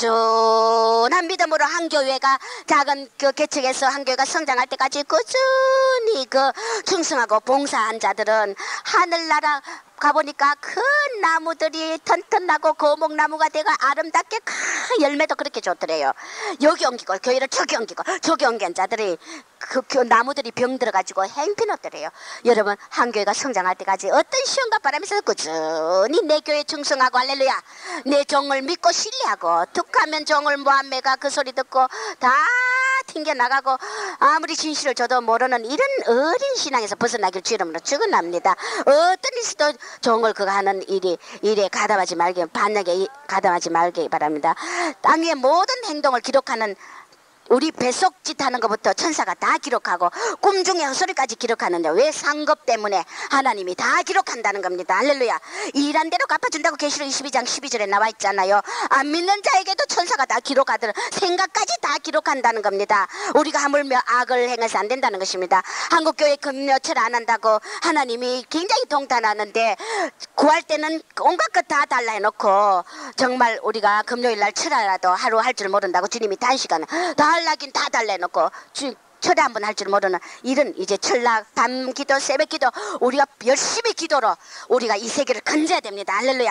꾸준한 믿음으로 한 교회가 작은 그 개척에서 한 교회가 성장할 때까지 꾸준히 그 충성하고 봉사한 자들은 하늘나라 가보니까 큰 나무들이 튼튼하고 거목나무가 되고 아름답게 큰 열매도 그렇게 좋더래요. 여기 옮기고 교회를 저기 옮기고 저기 옮긴 자들이 그 나무들이 병 들어가지고 행편없더래요. 여러분, 한 교회가 성장할 때까지 어떤 시험과 바람에서 꾸준히 내 교회에 충성하고, 할렐루야, 내 종을 믿고 신뢰하고, 툭하면 종을 모함매가 그 소리 듣고 다 튕겨나가고 아무리 진실을 줘도 모르는 이런 어린 신앙에서 벗어나길 주 이름으로 축원합니다. 어떤 일도 종을 그거 하는 일에 가담하지 말게, 반역에 가담하지 말게 바랍니다. 땅 위의 모든 행동을 기록하는, 우리 뱃속짓 하는 것부터 천사가 다 기록하고 꿈 중에 헛소리까지 기록하는데 왜? 상급 때문에 하나님이 다 기록한다는 겁니다. 할렐루야. 일한 대로 갚아준다고 계시록 22장 12절에 나와 있잖아요. 안 믿는 자에게도 천사가 다 기록하더라. 생각까지 다 기록한다는 겁니다. 우리가 하물며 악을 행해서 안 된다는 것입니다. 한국교회 금요철 안 한다고 하나님이 굉장히 동탄하는데, 구할 때는 온갖 것 다 달라 해놓고 정말 우리가 금요일날 철야라도 하루 할 줄 모른다고 주님이 단시간에 달라긴 다 달래놓고 철회 한번 할 줄 모르는 이런 이제 철학, 밤기도, 새벽기도, 우리가 열심히 기도로 우리가 이 세계를 건져야 됩니다. 할렐루야.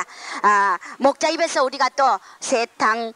목자 입에서 우리가 또 3탕,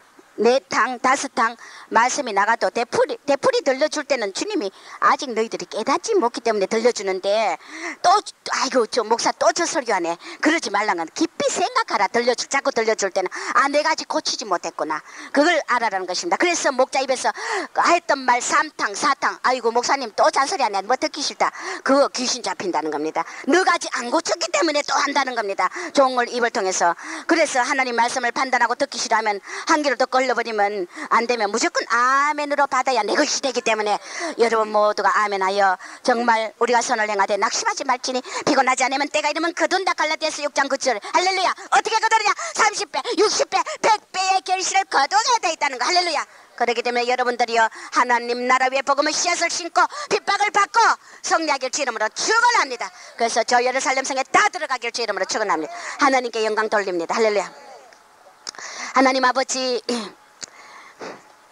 4탕, 5탕 말씀이 나가도 대풀이 들려줄 때는 주님이 아직 너희들이 깨닫지 못기 때문에 들려주는데, 또 아이고 저 목사 또 저 설교하네 그러지 말라는, 깊이 생각하라. 자꾸 들려줄 때는 내가 아직 고치지 못했구나, 그걸 알아라는 것입니다. 그래서 목자 입에서 했던 말 3탕 4탕, 아이고 목사님 또 잔소리하네, 뭐 듣기 싫다, 그거 귀신 잡힌다는 겁니다. 너가 아직 안 고쳤기 때문에 또 한다는 겁니다. 종을 입을 통해서. 그래서 하나님 말씀을 판단하고 듣기 싫어하면 한 귀로 듣고 흘려버리면 안 되면 무조건 아멘으로 받아야 내 것이 되기 때문에, 여러분 모두가 아멘하여 정말 우리가 선을 행하되 낙심하지 말지니 피곤하지 않으면 때가 이르면 거둔다. 갈라디아서 6장 9절. 할렐루야. 어떻게 거두느냐? 30배 60배 100배의 결실을 거둬야 돼 있다는 거. 할렐루야. 그렇기 때문에 여러분들이요, 하나님 나라 위에 복음의 씨앗을 심고 핍박을 받고 성리하길 주 이름으로 축원합니다. 그래서 저 예루살렘 성에 다 들어가길 주 이름으로 축원합니다. 하나님께 영광 돌립니다. 할렐루야. 하나님 아버지,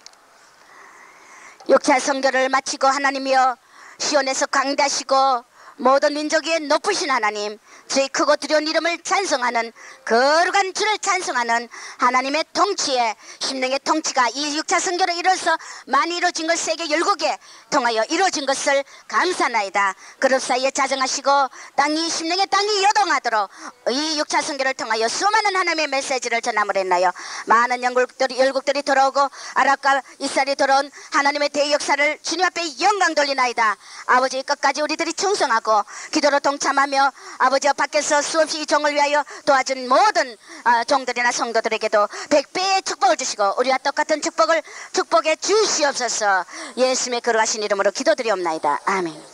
6차 성교를 마치고 하나님이여 시온에서 강대하시고 모든 민족 위에 높으신 하나님, 주의 크고 두려운 이름을 찬송하는, 거룩한 주를 찬송하는 하나님의 통치에, 심령의 통치가 이 6차 선교로 이뤄서 많이 이루어진 것, 세계 열국에 통하여 이루어진 것을 감사나이다. 그룹 사이에 자정하시고 땅이, 심령의 땅이 요동하도록 이 6차 선교를 통하여 수많은 하나님의 메시지를 전함을 했나요. 많은 열국들이 돌아오고 아랍과 이스라엘이 돌아온 하나님의 대역사를 주님 앞에 영광 돌리나이다. 아버지, 끝까지 우리들이 충성하고 기도로 동참하며 아버지와 밖에서 수없이 이 종을 위하여 도와준 모든 종들이나 성도들에게도 100배의 축복을 주시고 우리와 똑같은 축복을 축복해 주시옵소서. 예수님의 거룩하신 이름으로 기도드리옵나이다. 아멘.